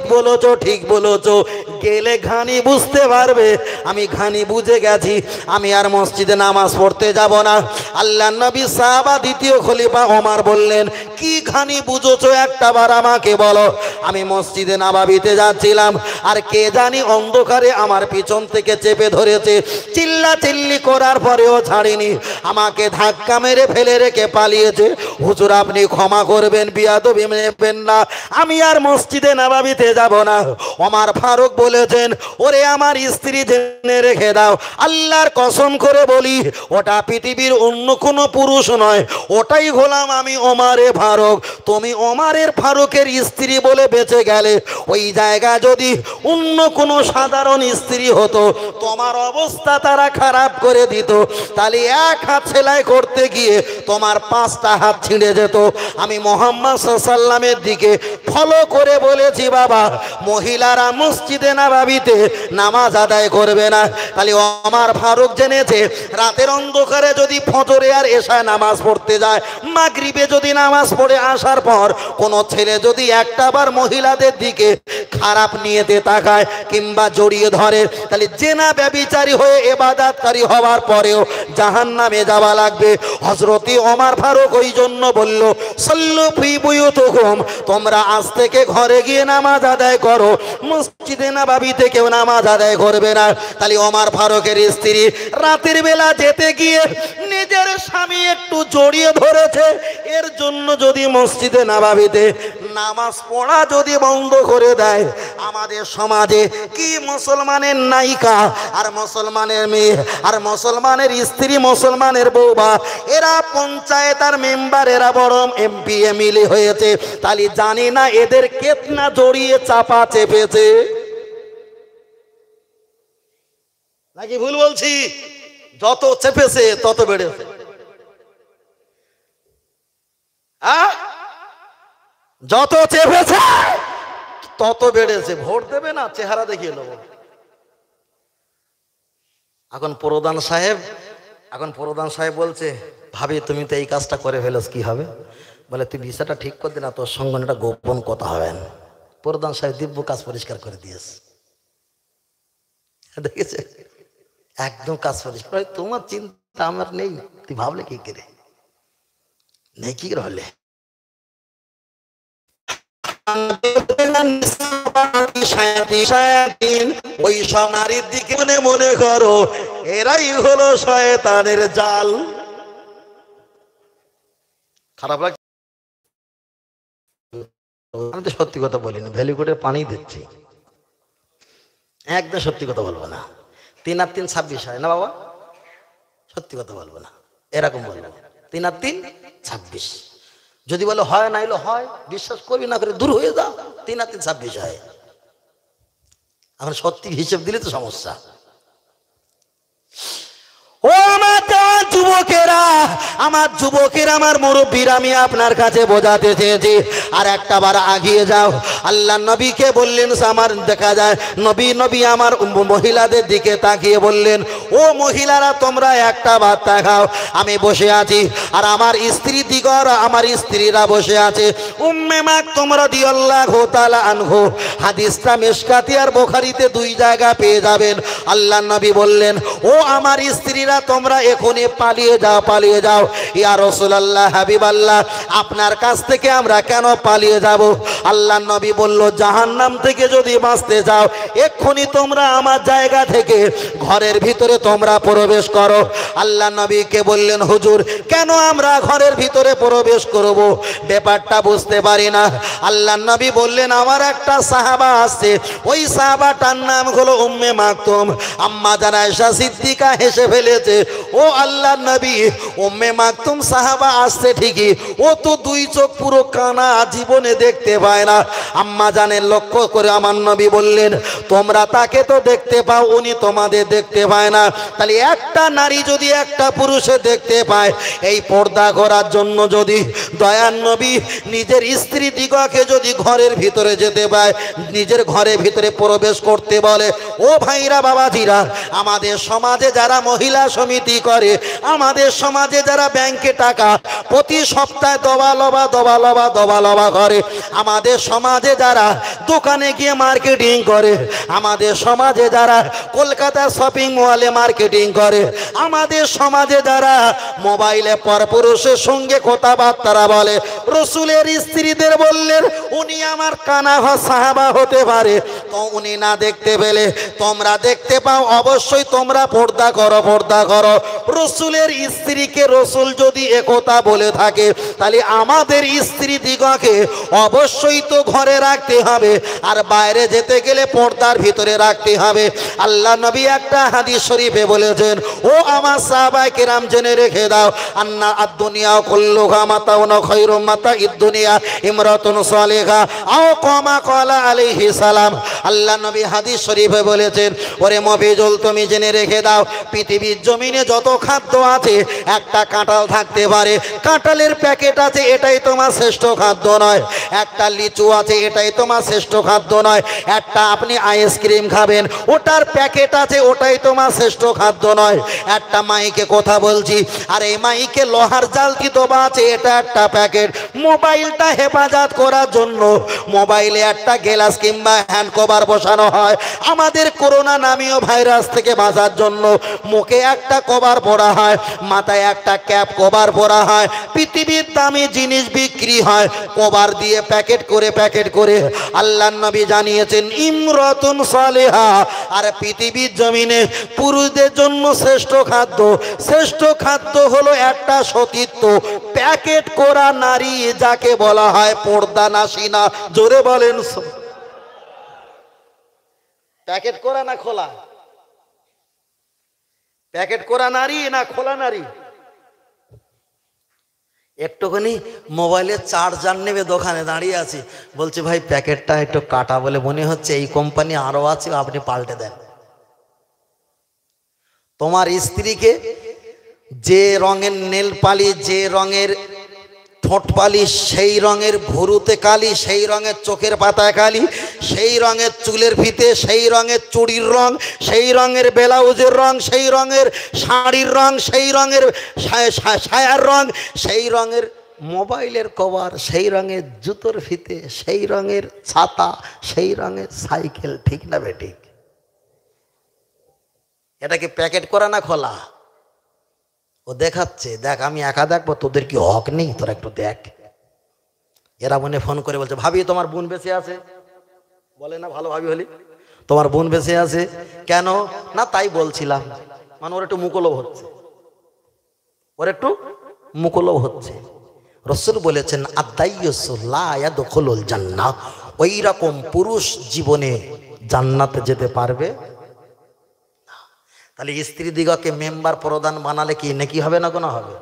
ঠিক বলেছো, গেলে ঘানি বুঝতে পারবে। আমি ঘানি বুঝে গেছি, আমি আর মসজিদে নামাজ পড়তে যাব না। আল্লাহর নবী সাহাবা দ্বিতীয় খলিফা ওমর বললেন, কি ঘানি বুঝেছো একটা বার আমাকে বলো। আমি মসজিদে নববীতে যাচ্ছিলাম, আর কে জানি অন্ধকারে আমার পিছন থেকে চেপে ধরেছে। চিল্লাচিল্লি করার পরেও ছাড়িনি, আমাকে ধাক্কা মেরে ফেলে রেখে পালিয়েছে। হুজুর আপনি ক্ষমা করবেন, বিয়াদবি নেবেন না, আমি আর মসজিদে নববীতে যাব না। ওমর ফারুক বলেছেন, ওরে আমার স্ত্রী, জেনে রেখে দাও, আল্লাহর কসম করে বলি, ওটা পৃথিবীর অন্য কোনো পুরুষ নয়, ওটাই হলাম আমি ওমর ফারুক। তুমি ওমর ফারুকের স্ত্রী বলে বেঁচে গেলে। ওই জায়গায় যদি অন্য কোনো সাধারণ স্ত্রী হতো, তোমার অবস্থা তারা খারাপ করে দিত। তাহলে এক হাত সেলাই করতে গিয়ে তোমার 5টা হাত ছিঁড়ে যেত। আমি মুহাম্মদ সাল্লাল্লাহু আলাইহি ওয়াসাল্লামের দিকে ফলো করে বলেছি, বাবা মহিলারা মসজিদে নববীতে নামাজ আদায় করবে না। তাহলে ওমর ফারুক জেনেছে, রাতের অন্ধকারে যদি ফজরে আর এশায় নামাজ পড়তে যায়, মাগরিবে যদি নামাজ পড়ে আসার পর কোনো ছেলে যদি একটাবার মহিলাদের দিকে খারাপ নিয়েতে তাকায় কিংবা জড়িয়ে ধরে, তাহলে জেনা ব্যভিচারী হয়ে ইবাদতকারী হওয়ার পরেও জাহান্নামে যাওয়া লাগবে। হযরত ওমর ফারুক ওই জন্য বলল, সাল্লু ফি বুয়ুতিকুম, তোমরা আজ থেকে ঘরে গিয়ে নামাজ আদায় করো, মসজিদে নববীতে কেউ নামাজ আদায় করবে না। তাহলে ওমর ফারুকের স্ত্রী রাতের বেলা যেতে গিয়ে নিজের স্বামী একটু জড়িয়ে ধরেছে, এর জন্য যদি মসজিদে নববীতে নামাজ পড়া যদি বন্ধ করে দেয়, আমাদের সমাজে কি মুসলমানের নায়িকা আর মুসলমানের মেয়ে আর মুসলমানের স্ত্রী, মুসলমানের বউবা, এরা পঞ্চায়েত আর মেম্বার, এরা বড় এমপি এমএলএ হয়েছে। তাহলে জানি না এদের কেতনা জড়িয়ে চাপা চেপেছে, নাকি ভুল বলছি? যত চেপেছে তত বেড়েছে। যত চেপেছে তত বেড়েছে। ভোট দেবে না, চেহারা দেখিয়ে নেব। এখন প্রধান সাহেব বলছে, ভাবি তুমি তো এই কাজটা করে ফেলেছ, কি হবে? বলে, তুই বিষয়টা ঠিক করে দে না, তোর সঙ্গে একটা গোপন কথা হবে না। প্রধান সাহেব দিব্য কাজ পরিষ্কার করে দিয়েছে, দেখেছে, একদম কাজ পরিষ্কার। তোমার চিন্তা আমার নেই, তুই ভাবলে কি করে নেই, কি হলে ওই সব নারীর দিকে মনে করো এরাই হলো শয়তানের জাল। খারাপ লাগে? আমি তো সত্যি কথা বলিনি, ভ্যালি করে পানি দিচ্ছি, একদম সত্যি কথা বলবো না। 3 আর 3 26 হয় না বাবা? সত্যি কথা বলবো না, এরকম বলবো 3 আর 3 26। যদি বলো হয় না এলো হয়, বিশ্বাস করবি না করে দূর হয়ে যাও, 3 আর 3 26 হয়। এখন সত্যি হিসেব দিলে তো সমস্যা। ও আমার যুবকেরা, আমার যুবকেরা, আমার মুরব্বীরা, আমি আপনার কাছে বোঝাতে চেয়েছি আর একটা বার আগিয়ে যাও। আল্লাহ নবীকে বললেন, আমার দেখা যায় নবী আমার মহিলাদের দিকে তাকিয়ে বললেন, ও মহিলারা তোমরা একটা বার তাকাও, আমি বসে আছি আর আমার স্ত্রী দিগর, আমার স্ত্রীরা বসে আছে। উম্মে মাকতুম রাদিয়াল্লাহু তাআলা আনহু, হাদিসটা মিশকাতি আর বুখারীতে 2 জায়গা পেয়ে যাবেন। আল্লাহ নবী বললেন, ও আমার স্ত্রীরা তোমরা এখনই পালিয়ে যাও, পালিয়ে যাও। ইয়া রাসূলুল্লাহ, হাবিবাল্লাহ, আপনার কাছ থেকে আমরা কেন পালিয়ে যাব? আল্লাহ নবী বলল, জাহান্নাম থেকে যদি বাঁচতে চাও এক্ষুনি তোমরা আমার জায়গা থেকে ঘরের ভিতরে তোমরা প্রবেশ করো। আল্লাহ নবীকে বললেন, হুজুর কেন আমরা ঘরের ভিতরে প্রবেশ করব? ব্যাপারটা বুঝতে পারি না। আল্লাহ নবী বললেন, আমার একটা সাহাবা আছে, ওই সাহাবাটার নাম হলো উম্মে মাকতুম। আম্মা জান আয়েশা সিদ্দিকা হেসে ফেলেছে, ও আল্লাহ নবী, উম্মে মাকতুম সাহাবা আসছে ঠিকই, ও তো 2 চোখ পুরো কানা, জীবনে দেখতে পায় না। আম্মা জানের লক্ষ্য করে আমার নবী বললেন, তোমরা তাকে তো দেখতে পাও, উনি তোমাদের দেখতে পায় না। তাহলে একটা নারী যদি একটা পুরুষে দেখতে পায়, এই পর্দা করার জন্য যদি দয়ার নবী নিজের স্ত্রী দিগকে যদি ঘরের ভিতরে যেতে পায়, নিজের ঘরের ভিতরে প্রবেশ করতে বলে, ও ভাইরা বাবাজিরা, আমাদের সমাজে যারা মহিলা সমিতি করে, আমাদের সমাজে যারা ব্যাংকে টাকা প্রতি সপ্তাহে দবালবা করে, আমাদের সমাজে যারা দোকানে গিয়ে মার্কেটিং করে, আমাদের সমাজে যারা কলকাতা শপিং মলে মার্কেটিং করে, আমাদের সমাজে যারা মোবাইলে পরপুরুষের সঙ্গে কথাবার্তা বলে, রসুলের স্ত্রীদের বললেন, উনি আমার কানা সাহাবা হতে পারে, তো উনি না দেখতে পেলে তোমরা দেখতে পাও, অবশ্যই তোমরা পর্দা করো, পর্দা করো। রসুলের স্ত্রীকে রসুল যদি একথা বলে থাকে, তাহলে আমাদের স্ত্রী দিগকে অবশ্যই তো ঘরে রাখতে হবে, আর বাইরে যেতে গেলে পর্দার ভিতরে রাখতে হবে। আল্লাহ নবী একটা হাদিস শরীফে বলেছেন, ও আমার সাহাবায়ে কেরাম জেনে রেখে দাও, আন্না আদ-দুনিয়া কুল্লুহা মাতাউন খায়রুম মাতাইদ দুনিয়া ইমরাতুন সালিহা আও কামা ক্বালা আলাইহিস সালাম। আল্লাহ নবী হাদিস শরীফে বলেছেন, ওরে মফিজুল, তুমি জেনে রেখে দাও, পৃথিবীর জমিনে যত খাদ্য আছে, একটা কাঁঠাল থাকতে পারে, কাঁঠালের প্যাকেট আছে, এটাই তোমার শ্রেষ্ঠ খাদ্য নয়। একটা লিচু আছে, এটাই তোমার শ্রেষ্ঠ খাদ্য নয়। একটা আপনি আইসক্রিম খাবেন, ওটার প্যাকেট আছে, ওটাই তোমার শ্রেষ্ঠ খাদ্য নয়। একটা মাইকে কথা বলছি, আর এই মাইকে লোহার জালতি দেওয়া আছে, এটা একটা প্যাকেট। মোবাইলটা হেফাজত করার জন্য মোবাইলে একটা গ্লাস কিংবা হ্যান্ড কভার বসানো হয়। আমাদের করোনা নামীয় ভাইরাস থেকে বাঁচার জন্য মুখে একটা কভার পরা হয়, মাথায় একটা ক্যাপ কভার পরা হয়। পৃথিবীর দামি জিনিস বিক্রি হয় কভার দিয়ে, প্যাকেট করে প্যাকেট করে। আল্লাহ নবী জানিয়েছেন, ইমরাতুন সালেহা, আর পৃথিবীর জমিনে পুরুষদের জন্য শ্রেষ্ঠ খাদ্য, শ্রেষ্ঠ খাদ্য হলো একটা সতীত্ব, প্যাকেট করা নারী, যাকে বলা হয় পর্দা নাসিনা। জোরে বলেন, প্যাকেট করা না খোলা? প্যাকেট করা নারী না খোলা নারী? একটুখানি মোবাইলের চার্জার নেবে, দোকানে দাঁড়িয়ে আছি, বলছে ভাই প্যাকেটটা একটু কাটা, বলে মনে হচ্ছে এই কোম্পানি আরো আছে, আপনি পাল্টে দেন। তোমার স্ত্রীকে যে রঙের নেল পালিশ, যে রঙের ঠোঁট পালিশ, সেই রঙের ভুরুতে কালি, সেই রঙের চোখের পাতায় কালি, সেই রঙের চুলের ফিতে, সেই রঙের চুড়ির রং, সেই রঙের ব্লাউজের রং, সেই রঙের শাড়ির রং, সেই রঙের সায়ার রং, সেই রঙের মোবাইলের কভার, সেই রঙের জুতোর ফিতে, সেই রঙের ছাতা, সেই রঙের সাইকেল। ঠিক না বেঠিক? এটা কি প্যাকেট করা না খোলা? ও দেখাচ্ছে, দেখ আমি একা দেখবো, তোদের কি হক নেই? তোরা একটু দেখ। এরা মনে ফোন করে বলছে, ভাবি তোমার বোন বেঁচে আছে? বলে না ভালো ভাবি হলি, তোমার বোন বেঁচে আছে কেন? না তাই বলছিলাম। মানে ওর একটু মুকলব হচ্ছে, ওর একটু মুকলব হচ্ছে। রসুল বলেছেন আদাইয়ুসু লা ইয়াদখুলুল জান্নাহ, ওই রকম পুরুষ জীবনে জান্নাতে যেতে পারবে না। তাহলে স্ত্রী দিগকে মেম্বার প্রধান বানালে কি নেকি হবে না গুনাহ হবে?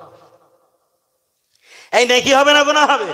এই নেকি হবে না গুনাহ হবে?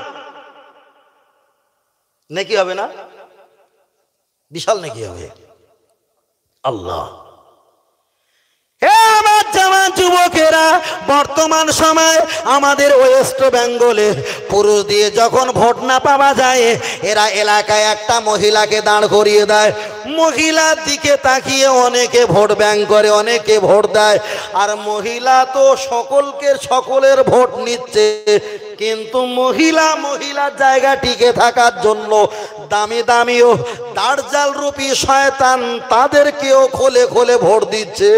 নেকি হবে না? বিশাল নেকি হবে। আল্লাহ, হে আমার জামান যুবকেরা, বর্তমান সময় আমাদের ওয়েস্ট বেঙ্গলে পুরুষ দিয়ে যখন ভোট না পাওয়া যায়, এরা এলাকায় একটা মহিলাকে দাঁড় করিয়ে দেয়। মহিলার দিকে তাকিয়ে অনেকে ভোট ব্যাংক করে, অনেকে ভোট দেয়। আর মহিলা তো সকলের ভোট নিচ্ছে, কিন্তু মহিলার জায়গা টিকে থাকার জন্য দামি দামিও দার্জাল রূপী শয়তান তাদেরকেও খোলে খোলে ভোট দিচ্ছে।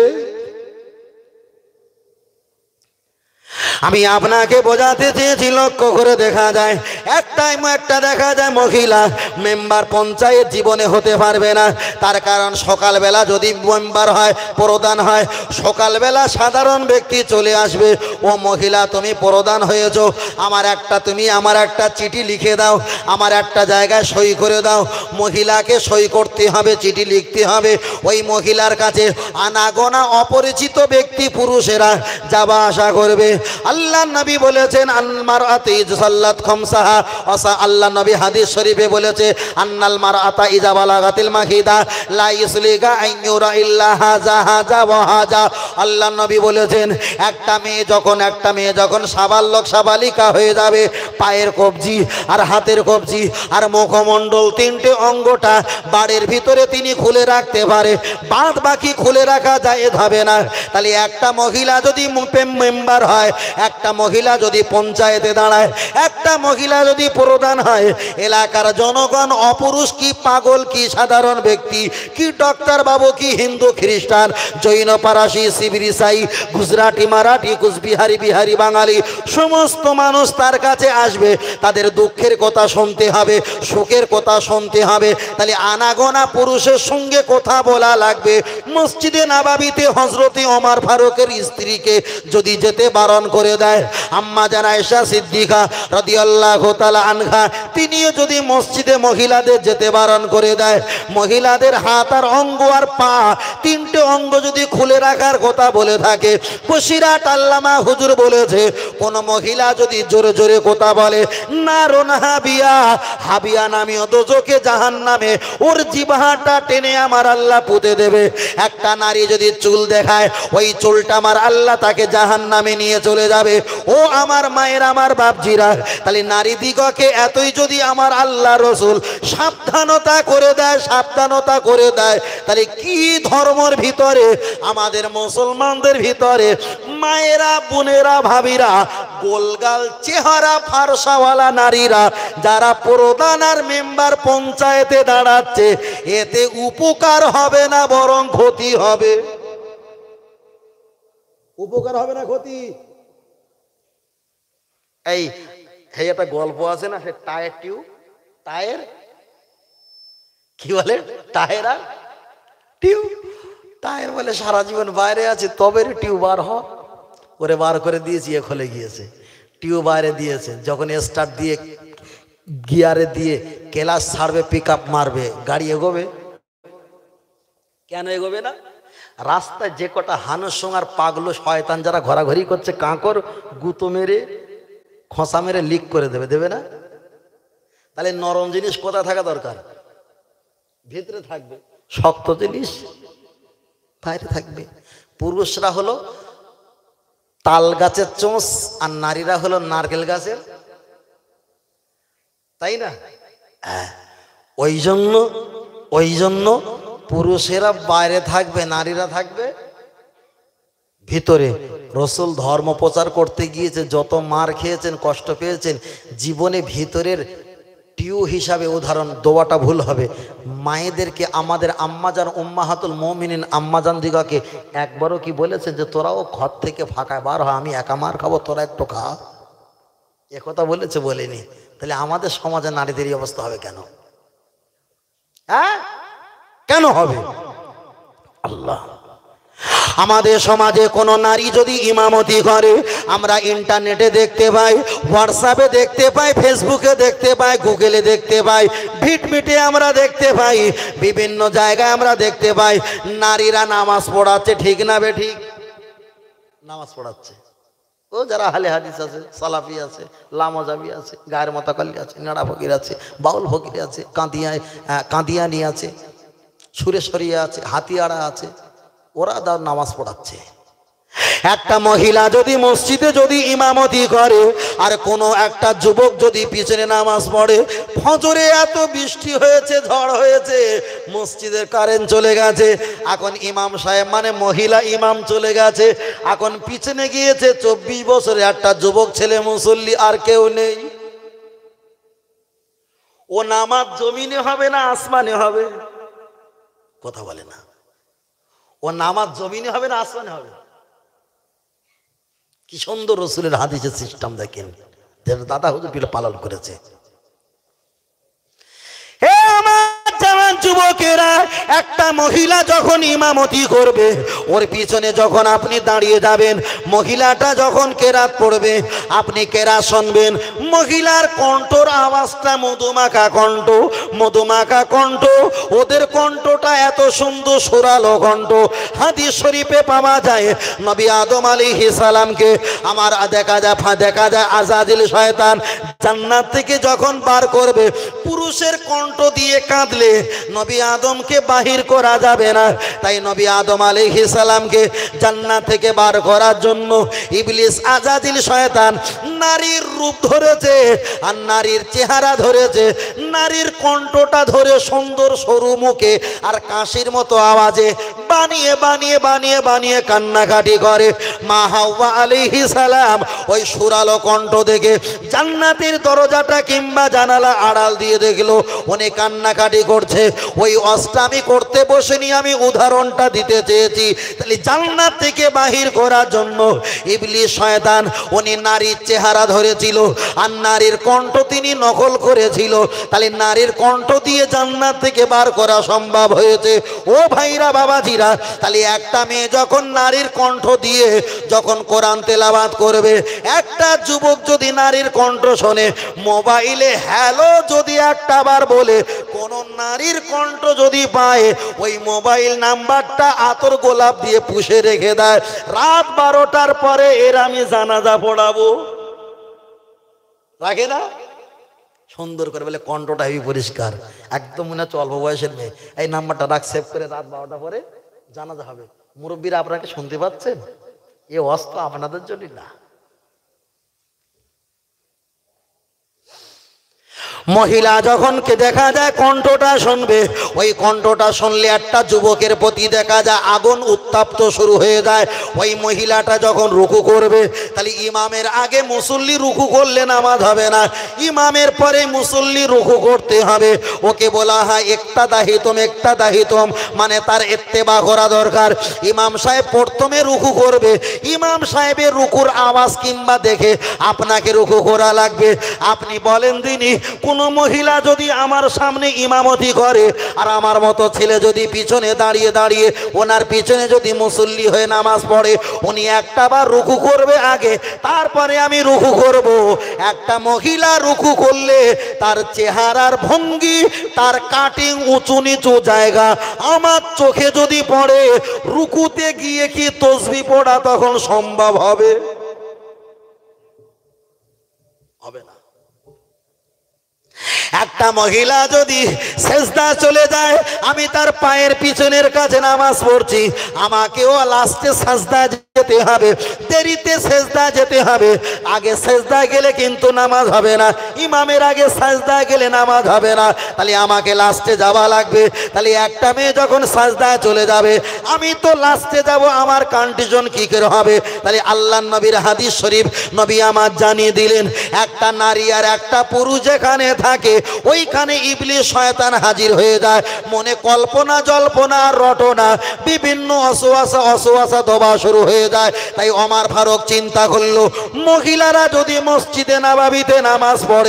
আমি আপনাকে বোঝাতে চেয়েছি, লক্ষ্য করে দেখা যায় একটা দেখা যায় মহিলা মেম্বার পঞ্চায়েত জীবনে হতে পারবে না। তার কারণ সকালবেলা যদি মেম্বার হয়, প্রধান হয়, সকালবেলা সাধারণ ব্যক্তি চলে আসবে, ও মহিলা তুমি প্রধান হয়েছো, তুমি আমার একটা চিঠি লিখে দাও, আমার একটা জায়গায় সই করে দাও। মহিলাকে সই করতে হবে, চিঠি লিখতে হবে। ওই মহিলার কাছে আনাগোনা অপরিচিত ব্যক্তি পুরুষেরা যাওয়া আসা করবে। আল্লাহ নবী বলেছেন আল-মারআতু সাল্লাত খামসাহা, আল্লাহ নবী হাদিস শরীফে বলেছে আন্নাল মারআতা ইজা বালাগাতিল মাহিদা লা ইসলিগা আইয়ুরা ইল্লা হাজা হাজা ওয়া হাজা। আল্লাহ নবী বলেছেন একটা মেয়ে যখন সাবালিকা হয়ে যাবে, পায়ের কবজি আর হাতের কবজি আর মুখমণ্ডল তিনটে অঙ্গটা বাড়ির ভিতরে তিনি খুলে রাখতে পারে, বাদ বাকি খুলে রাখা যায় হবে না। তাহলে একটা মহিলা যদি মেম্বার হয়, একটা মহিলা যদি পঞ্চায়েতে দাঁড়ায়, একটা মহিলা যদি প্রধান হয়, এলাকার জনগণ অপুরুষ কি পাগল কি সাধারণ ব্যক্তি কি ডক্টর বাবু কি হিন্দু খ্রিস্টান জৈন পারাসি শিবির ইসাই গুজরাটি মারাঠি কুচবিহারি বিহারি বাঙালি সমস্ত মানুষ তার কাছে আসবে। তাদের দুঃখের কথা শুনতে হবে, সুখের কথা শুনতে হবে। তাহলে আনাগোনা পুরুষের সঙ্গে কথা বলা লাগবে। মসজিদে নববীতে হযরতে ওমর ফারুকের স্ত্রীকে যদি যেতে বারণ করে দেয়, আম্মা জান আয়েশা সিদ্দিকা রাদিয়াল্লাহু তাআলা আনহা তিনিও যদি মসজিদে মহিলাদের যেতে বারণ করে দেয়, মহিলাদের হাত আর অঙ্গ আর পা তিনটে অঙ্গ যদি খুলে রাখার কথা বলে থাকে, বসিরাট আল্লামা হুজুর বলেছে কোন মহিলা যদি জোরে জোরে কথা বলে, নারুন হাবিয়া নামীয় দোজখে জাহান্নামে ওর জিহ্বাটা টেনে আমার আল্লাহ পুঁতে দেবে। একটা নারী যদি চুল দেখায়, ওই চুলটা আমার আল্লাহ তাকে জাহান্নামে নিয়ে চলে যাবে। ও আমার মায়ের, আমার বাপজিরা, তাহলে নারী দিগকে এতই যদি আমার আল্লাহ রসুল সাবধানতা করে দেয়, তাহলে কি ধর্মের ভিতরে আমাদের মুসলমানদের ভিতরে মায়েরা, বোনেরা, ভাবিরা, গোলগাল চেহারা ফারসাওয়ালা নারীরা যারা প্রধান আর মেম্বার পঞ্চায়েতে দাঁড়াচ্ছে, এতে উপকার হবে না বরং ক্ষতি হবে। উপকার হবে না ক্ষতি? এই একটা গল্প আছে না, সে টায়ার কি বলে, টায়ার আর টিউব। টায়ার বলে সারা জীবন বাইরে আছে, তবে টিউব বার ওরে বার করে দিয়েছি, এ খুলে গিয়েছে, টিউব বাইরে দিয়েছে। যখন স্টার্ট দিয়ে গিয়ারে দিয়ে ক্লাস ছাড়বে, পিক আপ মারবে, গাড়ি এগোবে? কেন এগোবে না? রাস্তায় যে কটা হানুসং আর পাগলো শয়তান যারা ঘোরাঘুরি করছে, কাঁকর গুঁতো মেরে খোঁসা মেরে লিক করে দেবে না? তাহলে নরম জিনিস কোথায় থাকা দরকার? ভিতরে থাকবে। শক্ত জিনিস বাইরে থাকবে। পুরুষরা হলো তাল গাছের চোঁচ আর নারীরা হলো নারকেল গাছের, তাই না? ওই জন্য পুরুষেরা বাইরে থাকবে, নারীরা থাকবে ভিতরে। রসুল ধর্ম প্রচার করতে গিয়েছে, যত মার খেয়েছেন, কষ্ট পেয়েছেন, জীবনে ভিতরের টিউ হিসাবে উদাহরণ দেওয়াটা ভুল হবে। মায়েদেরকে, আমাদের আম্মাজান উম্মাহাতুল মুমিনিন আম্মাজান দিগাকে একবারও কি বলেছেন যে তোরাও ঘর থেকে ফাঁকায় বার হ, আমি একা মার খাবো, তোরা একটু খা? একথা বলেছে? বলেনি। তাহলে আমাদের সমাজে নারীদের এই অবস্থা হবে কেন? কেন হবে? আল্লাহ আমাদের সমাজে কোনো নারী যদি ইমামতি করে, আমরা ইন্টারনেটে দেখতে পাই, হোয়াটসঅ্যাপে দেখতে পাই, ফেসবুকে দেখতে পাই, গুগলে দেখতে পাই, ভিটমিটে আমরা দেখতে পাই, বিভিন্ন জায়গায় আমরা দেখতে পাই নারীরা নামাজ পড়াচ্ছে। ঠিক না বে ঠিক? নামাজ পড়াচ্ছে। ও যারা আহলে হাদিস আছে, সালাফি আছে, লামাজাবি আছে, গায়ের মতাকাল্লি আছে, নেড়া ফকির আছে, বাউল ফকির আছে, কাঁদিয়ানি আছে, সুরেশ্বরিয়া আছে, হাতিয়াড়া আছে, ওরা নামাজ পড়াচ্ছে। একটা মহিলা যদি মসজিদে যদি ইমামতি করে আর কোনো একটা যুবক যদি পিছনে নামাজ পড়ে, ফজরে এত বৃষ্টি হয়েছে, ঝড় হয়েছে, মসজিদের কারেন্ট চলে গেছে, এখন ইমাম সাহেব মানে মহিলা ইমাম চলে গেছে, এখন পিছনে গিয়েছে 24 বছরের একটা যুবক ছেলে মুসল্লি, আর কেউ নেই। ও নামাজ জমিনে হবে না আসমানে হবে? কথা বলে না। ও নামাজ জমিনে হবে না আসমানে হবে? কি সুন্দর রসুলের হাদিসের সিস্টেম দেখেন, যেটা দাদা হুজুর পালন করেছে। হে আমার জওয়ান যুবকেরা, একটা মহিলা যখন ইমামতি করবে, ওর পিছনে যখন আপনি দাঁড়িয়ে যাবেন, মহিলাটা যখন কেরাত পড়বে, আপনি কেরাত শুনবেন, মহিলার কণ্ঠর আওয়াজটা মধুমাখা কণ্ঠ, মধুমাখা কণ্ঠ, ওদের কণ্ঠটা এত সুন্দর সুরালো কণ্ঠ। হাদিস শরীফে পাওয়া যায় নবী আদম আলাইহিস সালামকে আমার দেখা যায় আজাজিল শয়তান জান্নাত থেকে যখন বার করবে, পুরুষের কণ্ঠ দিয়ে কাঁদলে নবী আদমকে বাহির করা যাবে না। তাই নবী আদম আলাইহিস সালামকে জান্নাত থেকে বার করার জন্য ইবলিস আজাজিল শয়তান নারীর রূপ ধরেছে, আর নারীর চেহারা ধরেছে, নারীর কণ্ঠটা ধরে সুন্দর সরু মুখে আর কাশির মতো আওয়াজে বানিয়ে বানিয়ে বানিয়ে বানিয়ে কান্নাকাটি করে। মা হাওয়া আলাইহিস সালাম ওই সুরালো কণ্ঠ দেখে জান্নাতের দরজাটা কিংবা জানালা আড়াল দিয়ে দেখলো উনি কান্নাকাটি করছে। ওই অষ্টামি করতে বসেনি, আমি উদাহরণটা দিতে চেয়েছি। তাহলে জান্নাত থেকে বাহির করার জন্য ইবলিস শয়তান উনি নারীর চেহারা ধরেছিল আর নারীর কণ্ঠ তিনি নকল করেছিল। তাহলে নারীর কণ্ঠ দিয়ে জান্নাত থেকে বার করা সম্ভব হয়েছে। ও ভাইরা বাবাজিরা, তাহলে একটা মেয়ে যখন নারীর কণ্ঠ দিয়ে যখন কোরআন তেলাওয়াত করবে, একটা যুবক যদি নারীর কণ্ঠ শোনে, মোবাইলে হ্যালো যদি একটা বার বলে, কোন নারীর কণ্ঠ যদি পায়, ওই মোবাইল নাম্বারটা আতর গোলাপ দিয়ে পুষে রেখে দেয়। রাত 12টার পরে এর আমি জানাজা পড়াবো, রাখে না? সুন্দর করে বলে কণ্ঠটা হেবি পরিষ্কার, একদম মনে হচ্ছে অল্প বয়সের মেয়ে। এই নাম্বারটা রাখ, সেভ করে রাত 12টা পরে জানাজা হবে। মুরব্বীরা আপনাকে শুনতে পাচ্ছেন? এ অস্ত্র আপনাদের জন্য না। মহিলা যখন দেখা যায় কণ্ঠটা শুনবে, ওই কণ্ঠটা শুনলে একটা যুবকের প্রতি দেখা যায় আগুন উত্তাপ্ত শুরু হয়ে যায়। ওই মহিলাটা যখন রুকু করবে, তাহলে ইমামের আগে মুসল্লি রুকু করলে নামাজ হবে না, ইমামের পরে মুসল্লি রুকু করতে হবে। ওকে বলা হয় একটা দাহিতম, মানে তার ইত্তেবা করা দরকার। ইমাম সাহেব প্রথমে রুকু করবে, ইমাম সাহেবের রুকুর আওয়াজ কিংবা দেখে আপনাকে রুকু করা লাগবে। আপনি বলেন দিনই কোনো মহিলা যদি আমার সামনে ইমামতি করে আর আমার মতো ছেলে যদি পিছনে দাঁড়িয়ে দাঁড়িয়ে ওনার পিছনে যদি মুসল্লি হয়ে নামাজ পড়ে, উনি একটা বার রুকু করবে আগে, তারপরে আমি রুকু করব। একটা মহিলা রুকু করলে তার চেহারার ভঙ্গি, তার কাটিং, উঁচু নিচু জায়গা আমার চোখে যদি পড়ে, রুকুতে গিয়ে কি তাসবিহ পড়া তখন সম্ভব হবে? হবে না। একটা মহিলা যদি সেজদা চলে যায়, আমি তার পায়ের পিছনের কাছে নামাজ পড়ছি, আমাকেও লাস্টে সেজদা যেতে হবে, দেরিতে সেজদা যেতে হবে। আগে সেজদা গেলে কিন্তু নামাজ হবে না, ইমামের আগে সেজদা গেলে নামাজ হবে না, তাহলে আমাকে লাস্টে যাওয়া লাগবে। তাহলে একটা মেয়ে যখন সেজদায় চলে যাবে, আমি তো লাস্টে যাব, আমার কন্ডিশন কি করে হবে? তাহলে আল্লাহর নবীর হাদিস শরীফ নবী আমার জানিয়ে দিলেন, একটা নারী আর একটা পুরুষ যেখানে থাকে ওইখানে ইবলিস শয়তান হাজির হয়ে যায়। মনে কল্পনা জল্পনা রটনা বিভিন্ন অসুয়াশা দোবা শুরু হয়ে যায়। তাই ওমর ফারুক চিন্তা করলো, মহিলারা যদি মসজিদে নববীতে নামাজ পড়ে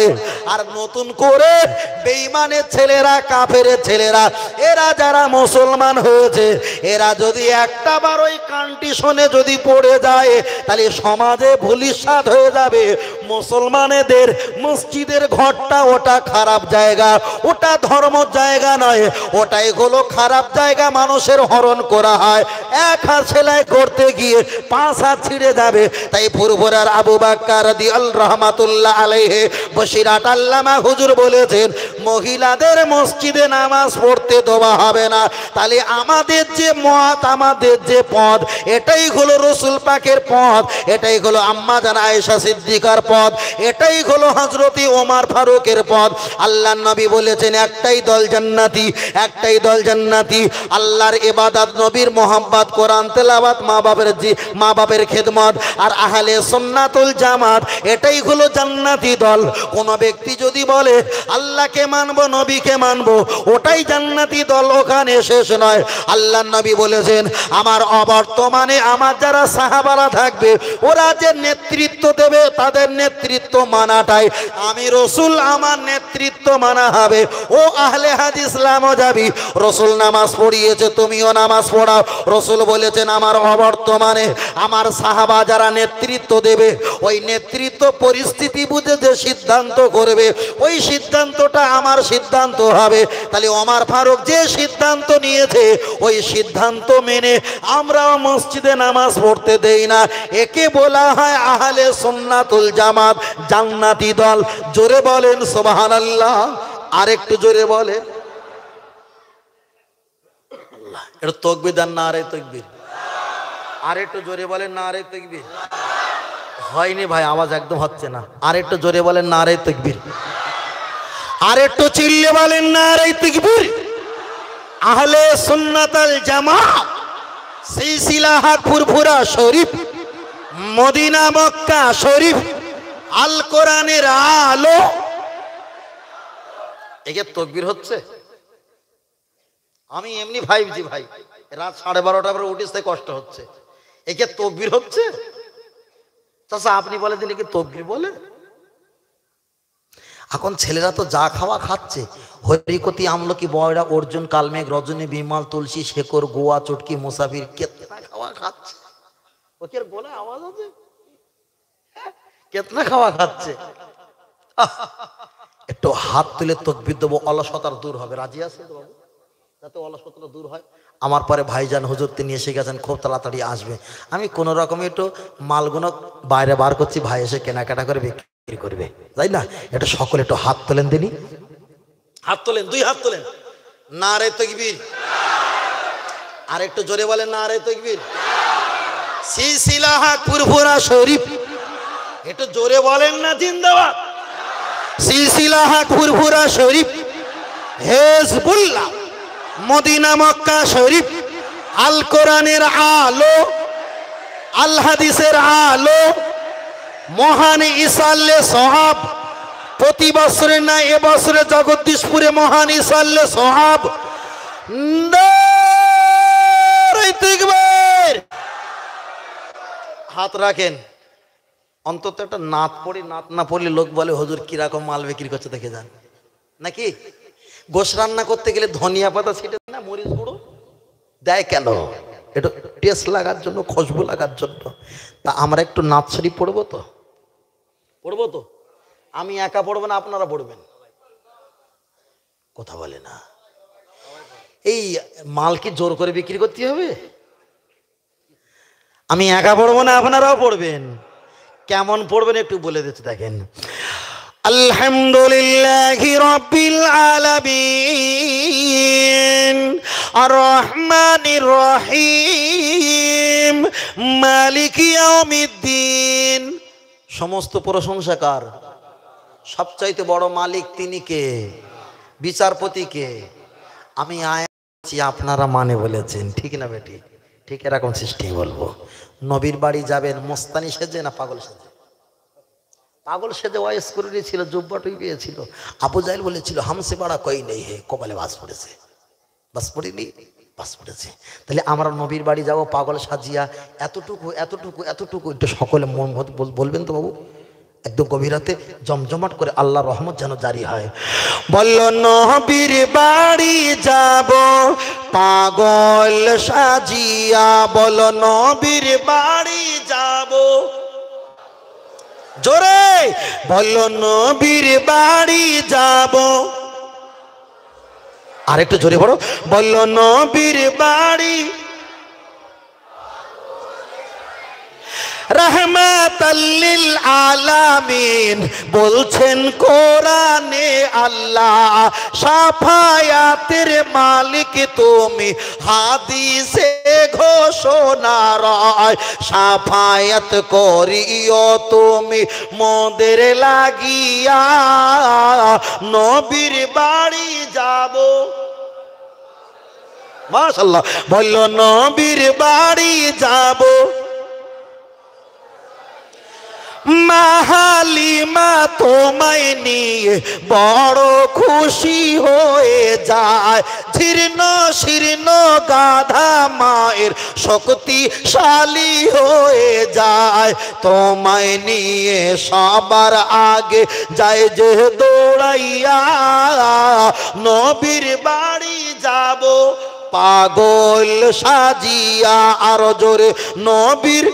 আর নতুন করে বেঈমানের ছেলেরা, কাফেরের ছেলেরা, এরা যারা মুসলমান হয়েছে, এরা যদি একটা বার ওই কন্ডিশনে যদি পড়ে যায়, তাহলে সমাজে ভবিষ্যৎ হয়ে যাবে। মুসলমানেদের মসজিদের ঘরটা ওটা খারাপ জায়গা, ওটা ধর্ম জায়গা নয়, ওটাই হলো খারাপ জায়গা। মানুষের হরণ করা হয়, এক হাত সেলাই করতে গিয়ে 5 হাত ছিঁড়ে যাবে। তাই ফুরফুরার আবু বাক্কার রাদিয়াল্লাহু রাহমাতুল্লাহ আলাইহি বশিরাত আল্লামা হুজুর বলেছেন, মহিলাদের মসজিদে নামাজ পড়তে দেওয়া হবে না। তাহলে আমাদের যে মত, আমাদের যে পথ, এটাই হলো রসুল পাকের পথ, এটাই হলো আম্মা জান আয়েশা সিদ্দিকার পথ, এটাই হলো হযরতে ওমর ফারুকের পথ। আল্লাহর নবী বলেছেন, একটাই দল জান্নাতি, একটাই দল জান্নাতি। আল্লাহর ইবাদত, নবীর মোহাব্বত, কোরআন তেলাওয়াত, মা বাপের খেদমত আর আহলে সুন্নাতুল জামাত, এটাই হলো জান্নাতি দল। কোন ব্যক্তি যদি বলে আল্লাহকে মানবো, নবীকে মানবো, ওটাই জান্নাতি দল, ওখানে শেষ নয়। আল্লাহর নবী বলেছেন, আমার অবর্তমানে আমার যারা সাহাবারা থাকবে, ওরা যে নেতৃত্ব দেবে, তাদের নেতৃত্ব মানাটাই আমি রসুল, আমার নেতৃত্ব মানা হবে। ও আহলে হাদিস ইসলামও যাবি, রসুল নামাজ পড়িয়েছে, তুমিও নামাজ পড়াও। রসুল বলেছেন, আমার অবর্তমানে আমার সাহাবা যারা নেতৃত্ব দেবে, ওই নেতৃত্ব পরিস্থিতি বুঝে যে সিদ্ধান্ত করবে, ওই সিদ্ধান্তটা আমার সিদ্ধান্ত হবে। তাহলে ওমর ফারুক যে সিদ্ধান্ত নিয়েছে, ওই সিদ্ধান্ত মেনে আমরাও মসজিদে নামাজ পড়তে দেই না। একে বলা হয় আহলে সুন্নাতুল জামাত, জান্নাতি দল। জোরে বলেন সুবহানাল্লাহ। আর একটু জোরে বলে, এটা তাকবীর দেন, নারে তাকবীর। আর একটু জোরে বলেন, নারে তাকবীর। হয়নি ভাই, আওয়াজ একদম হচ্ছে না। আর একটু জোরে বলেন, নারে তাকবীর। আর একটু চিল্লে বলেন, নারে তাকবীর। আহলে সুন্নাতুল জামাত সিলসিলাহ ফুরফুরা শরীফ, মদিনা মক্কা শরীফ, আল কোরআনের আলো। একে তাকবীর হচ্ছে। আমি এমনি ভাইজি ভাই, রাত 12:30 পরে উঠিস, তাই কষ্ট হচ্ছে। একে তাকবীর হচ্ছে? চাচা আপনি বলে দিন, একে তাকবীর বলে? এখন ছেলেরা তো যা খাওয়া খাচ্ছে, হরিকতি, আমলকি, বয়রা, অর্জুন, কালমেঘ, রজনী, বিমাল, তুলসী, শেকর, গোয়া, চটকি, মুসাফির, কেতনা খাওয়া খাচ্ছে। ওকে বলে আওয়াজ আছে, কেতনা খাওয়া খাচ্ছে। একটু হাত তুলে তাকবীর দেবো, অলসতার দূর হবে। রাজি আছে তো বাবু? যাতে অলসতা দূর হয়। আমার পরে ভাইজান হুজুর তিনি এসে গেছেন, খুব তাড়াতাড়ি আসবে। আমি কোনো রকমে একটু মালগুলো বাইরে বার করছি, ভাই এসে কেনাকাটা করে বিক্রি করবে, তাই না? একটু সকলে একটু হাত তোলেন দিনই, হাত তোলেন, 2 হাত তোলেন। নারে তাকবীর। আর একটু জোরে বলেন, নারে তাকবীর। সিলসিলাহ ফুরফুরা শরীফ, একটু জোরে বলেন না, জিন্দাবাদ। সিলসিলাহ ফুরফুরা শরীফ, হিজবুল্লাহ, মদিনা মক্কা শরীফ, আল কোরআনের আলো, আল হাদিসের আলো, মহান ইসাল্লে সাহাব। প্রতি বছরে না, এবছরে জগদীশপুরে মহান ইসাল্লে সাহাব। হাত রাখেন। অন্তত একটা নাত পড়ি, নাত না পড়লে লোক বলে হুজুর কিরকম মাল বিক্রি করছে দেখে যান। নাকি গোশ রান্না করতে গেলে ধনিয়া পাতা ছিটে না, মরিচ গুঁড়ো দেয় কেন? এটা টেস্ট লাগার জন্য, খুশবু লাগার জন্য। তা আমরা একটু নাত শরীফ পড়বো তো? পড়বো তো? আমি একা পড়বো না, আপনারা পড়বেন? কথা বলে না। এই মাল কি জোর করে বিক্রি করতে হবে? আমি একা পড়বো না, আপনারাও পড়বেন। কেমন পড়বেন একটু বলে দিতে দেখেন। আলহামদুলিল্লাহি রাব্বিল আলামিন, আর রহমানির রহিম, মালিকি ইয়াউমিদ্দিন। সমস্ত প্রশংসা কার? সবচাইতে বড় মালিক তিনি কে? বিচারপতি কে? আমি আয়াছি, আপনারা মানে বলেছেন, ঠিক না বেটি? ঠিক এরকম সৃষ্টি বলবো। নবীর বাড়ি যাবেন মস্তানি সেজে না পাগল সেজে? পাগল সেজে ওয়াইস করে নিয়েছিল, জুব্বা টুপিয়েছিল। আবু জাহেল বলেছিল হামসে বাড়া কই নেই হে, কপালে বাস পড়েছে। বাস পড়েনি, বাস পড়েছে। তাহলে আমরা নবীর বাড়ি যাবো পাগল সাজিয়া, এতটুকু এতটুকু এতটুকু, একটু সকলে মন বলবেন তো বাবু? একদম গভীর রাতে জমজমাট করে আল্লাহর রহমত যেন জারি হয়। বলল নবীর বাড়ি যাব পাগল সাজিয়া, বল নবীর বাড়ি যাব জোরে, বল নবীর বাড়ি যাব, আরেকটু জোরে পড়ো, বল নবীর বাড়ি রহমাতাল লিল আলামিন, বলছেন কোরআনে আল্লাহ, শাফায়াতের মালিক তুমি, হাদিসে ঘোষণা রয়, শাফায়াত করিও তুমি মোদের লাগিয়া, নবীর বাড়ি যাব। মাশাআল্লাহ, বলল নবীর বাড়ি যাব। মা হালিমা তোমায় নিয়ে বড় খুশি হয়ে যায়, জীর্ণ শীর্ণ গাধা মায়ের শক্তিশালী হয়ে যায়, তোমায় নিয়ে সবার আগে যায় যে দৌড়াইয়া, নবীর বাড়ি যাব পাগল সাজিয়া, আরো জোরে নবীর,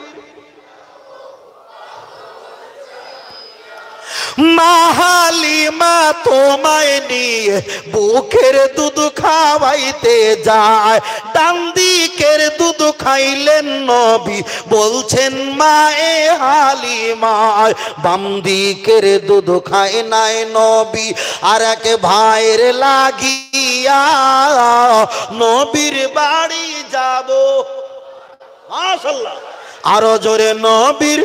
মা হালিমা তোমায় নিয়ে বুকের দুধ খাওয়াইতে যায়, ডান দিকের দুধ খাইলেন নবী, বলছেন মায়ে হালিমায়, বাম দিকের দুধ খায় নাই নবী, আর এক ভাইয়ের লাগিয়া, নবীর বাড়ি যাব। মাশাআল্লাহ, আরো জোরে নবীর,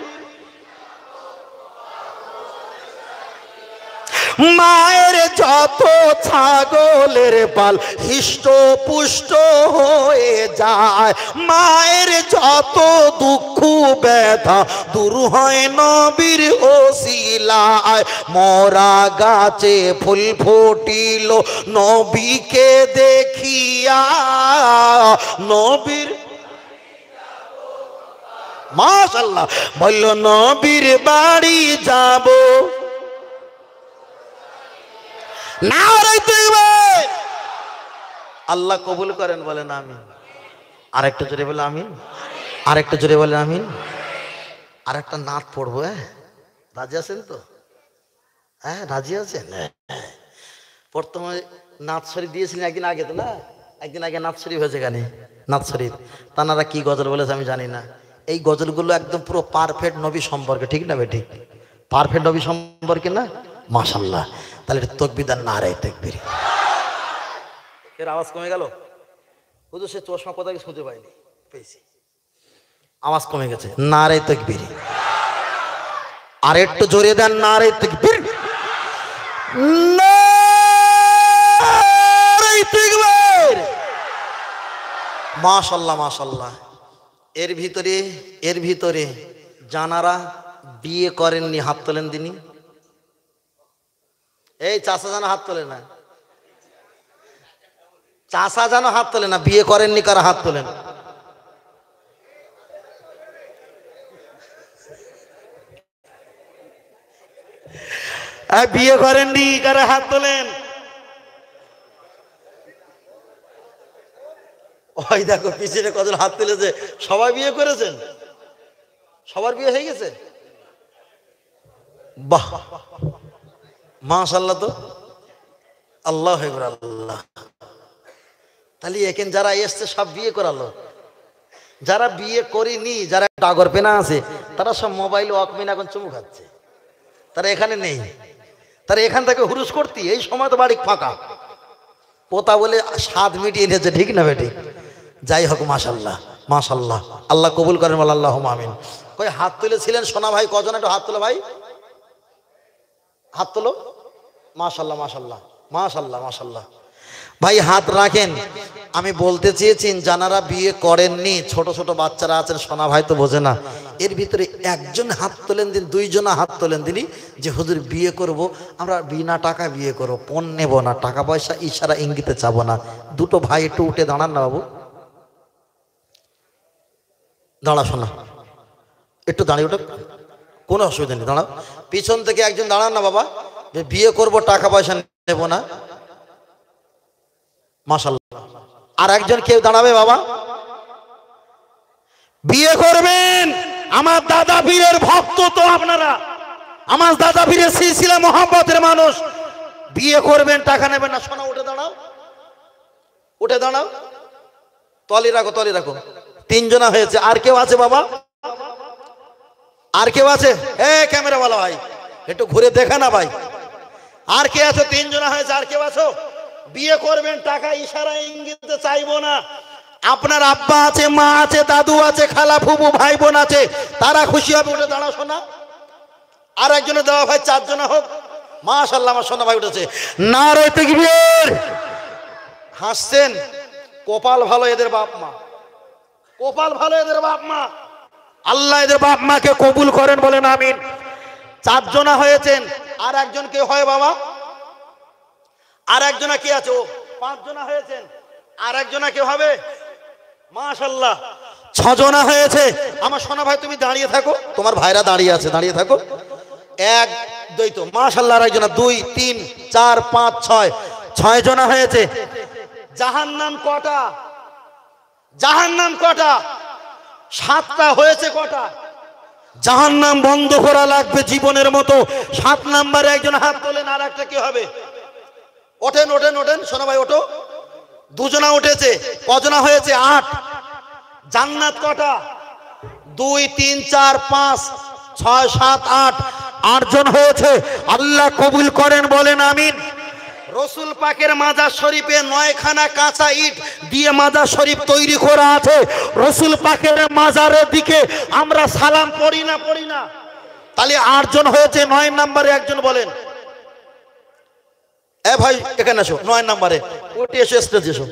মায়ের যত ছাগলের পাল হিষ্ট পুষ্ট হয়ে যায়, মায়ের যত দুঃখ ব্যথা দূর হয় নবীর ওসিলায়, মরা গাছে ফুল ফুটিল নবীকে দেখিয়া, নবীর, মাশাআল্লাহ, বলল নবীর বাড়ি যাব। আল্লাহ কবুল করেন, বলেন আমিন। আরেকটা জোরে বলে আমিন, আরেকটা জোরে বলে আমিন। আরেকটা নাত পড়বো, হ্যাঁ রাজি আছেন তো? হ্যাঁ রাজি আছেন? প্রথমে নাত শরীফ দিয়েছিলেন একদিন আগে তো, না একদিন আগে নাত শরীফ হয়েছে, গানে নাত শরীফ, তানারা কি গজল বলেছে আমি জানি না। এই গজলগুলো একদম পুরো পারফেক্ট নবী সম্পর্কে, ঠিক না বেঠিক? পারফেক্ট নবী সম্পর্কে না? মাশাআল্লাহ। তাহলে তাকবীর আর নারায়ে তাকবীর। এর আওয়াজ কমে গেল, হুজুর সে চশমা কোথায় শুনতে পাইনি, পেয়েছি, আওয়াজ কমে গেছে। নারায়ে তাকবীর, আর একটু জোরে দেন নারায়ে তাকবীর, নারায়ে তাকবীর। মাশাআল্লাহ মাশাআল্লাহ। এর ভিতরে জানারা বিয়ে করেননি হাত তোলেন দিনি। এই চাষা যেন হাত তোলে না, চাষা যেন হাত তোলে না, বিয়ে করেননি কারা হাত তোলেন। বিয়ে করেননি কারা হাত তোলেন। ওই দেখো পিছনে কজন হাত তুলেছে, সবাই বিয়ে করেছেন, সবার বিয়ে হয়ে গেছে। বাহ মাশাআল্লাহ, তো আল্লাহ আল্লাহ। তাহলে এখানে যারা এসছে সব বিয়ে করালো, যারা বিয়ে করেনি, যারা ডাগর পেনা আছে, তারা সব মোবাইল ওয়াকম্যান এখন চুমু খাচ্ছে, তারা এখানে নেই, তারা এখান থেকে হুরুস করতি। এই সময় তো বাড়ি ফাঁকা, পোতা বলে স্বাদ মিটিয়ে নিয়েছে, ঠিক না বেটি? যাই হোক মাশাআল্লাহ মাশাআল্লাহ, আল্লাহ কবুল করেন, বল আল্লাহুম্মা আমিন। কই হাত তুলেছিলেন সোনা ভাই কজন, একটু হাত তোলো ভাই, হাত তোলো। মাশাআল্লাহ মাশাআল্লাহ মাশাআল্লাহ মাশাআল্লাহ। ভাই হাত রাখেন। আমি বলতে চেয়েছি যারা বিয়ে করেননি, ছোট ছোট বাচ্চারা আছেন, সোনা ভাই তো বোঝে না, এর ভিতরে একজন হাত তোলেন দিন, দুইজনা হাত তোলেন দিনি যে হুজুর বিয়ে করব, আমরা বিনা টাকা বিয়ে করবো, পণ নেব না, টাকা পয়সা ইশারা ইঙ্গিতে চাবো না। দুটো ভাই একটু উঠে দাঁড়ান না বাবু, দাঁড়া শোনা, একটু দাঁড়িয়ে ওঠো, কোনো অসুবিধা নেই, দাঁড়াও। পিছন থেকে একজন দাঁড়ান না বাবা, যে বিয়ে করব টাকা পয়সা নেব না। মাশাআল্লাহ। আর একজন কেউ দাঁড়াবে বাবা, বিয়ে করবেন। আমার দাদা পীরের ভক্ত তো আপনারা, আমার দাদা পীরের সিলসিলা মোহাম্মতের মানুষ। বিয়ে করবেন, টাকা নেবেন না। শোনা, উঠে দাঁড়াও, উঠে দাঁড়াও, তলি রাখো, তলি রাখো। তিনজনা হয়েছে, আর কেউ আছে বাবা? আর কেউ আছে? ক্যামেরাওয়ালা ভাই একটু ঘুরে দেখা না ভাই, আর কে আছো? তিনজনা হয়েছে, আর কেউ আছো? বিয়ে করবেন, টাকা ইশারা ইঙ্গিতে চাইবো না। আপনার আব্বা আছে, মা আছে, দাদু আছে, খালা ফুফু ভাই বোন আছে, তারা খুশি হবে। উঠে দাঁড়াও শোনা। আর একজনে দেওয়া ভাই, চারজনা হোক। মাশাআল্লাহ, আমার সোনা ভাই উঠেছে। নারে তাকবীর। হাসছেন, কপাল ভালো এদের বাপ মা, কপাল ভালো এদের বাপ মা। আল্লাহ এদের বাপ মাকে কবুল করেন, বলেন আমিন। চারজনা হয়েছেন, আর একজন কে হয় বাবা? আর একজনা কি আছে? ও পাঁচজনা হয়েছেন, আর একজনা কে হবে? মাশাআল্লাহ, ছজনা হয়েছে। আমার সোনা ভাই তুমি দাঁড়িয়ে থাকো, তোমার ভাইরা দাঁড়িয়ে আছে, দাঁড়িয়ে থাকো। এক দুই তো মাশাআল্লাহ, আর একজনা, দুই তিন চার পাঁচ ছয়, ছয়জনা হয়েছে। জাহান্নাম কটা? জাহান্নাম কটা? সাতটা হয়েছে। কটা? জাহান্নাম বন্ধ করা লাগবে জীবনের মতো। 7 নম্বরে একজন হাত তোলেন, আর একটা কি হবে? ওঠেন, ওঠেন, ওঠেন সোনা ভাই, ওঠো। দুজনা উঠেছে, কজনা হয়েছে? 8। জান্নাত কটা? 2 3 4 5 6 7 8, 8 জন হয়েছে। আল্লাহ কবুল করেন, বলেন আমিন। রসুল পাকের মাজার শরীফে 9খানা কাঁচা ইট দিয়ে মাজার শরীফ তৈরি করা আছে। রসুল পাকের মাজারের দিকে আমরা সালাম পড়ি না, পড়ি না? তাহলে 8 জন হয়েছে। 9 নম্বরে একজন বলেন। ভাই এখানে এসো, 9 নম্বরে ওটি এসো, স্টেজে এসো,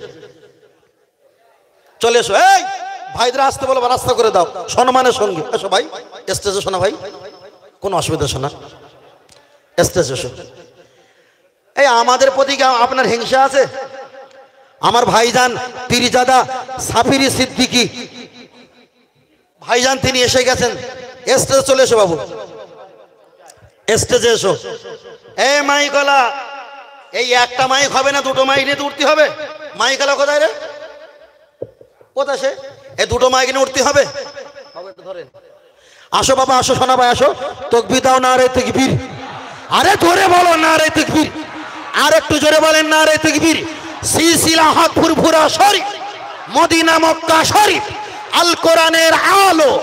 চলে এসো। এই ভাইদের আসতে বলো, রাস্তা করে দাও সম্মানের সঙ্গে। এসো ভাই, স্টেজে শোনা ভাই, কোনো অসুবিধা শোনা, স্টেজে এসো। এই আমাদের প্রতি আপনার হিংসা আছে? আমার ভাইজান পীরজাদা সাফিরি সিদ্দিকী ভাইজান, তিনি এসে গেছেন। স্টেজে চলে এসো বাবু, স্টেজে এসো। মাইকলা, এই একটা মাইক হবে না, দুটো মাইক নিয়ে উঠতে হবে। মাইকলা কোথায় রে? কোথায় সে? এই দুটো মাইক নিয়ে উঠতে হবে। ধরেন, আসো বাবা, আসো সোনা ভাই, আসো। তাকবীর দাও, নারে তাকবীর। আরে ধরে বলো নারে তাকবীর, আর একটু জোরে বলেন নারে তাকবীর। সিলসিলা হক ফুরফুরা শরীফ, মদিনা মক্কা শরীফ, আল কোরআনের আলো,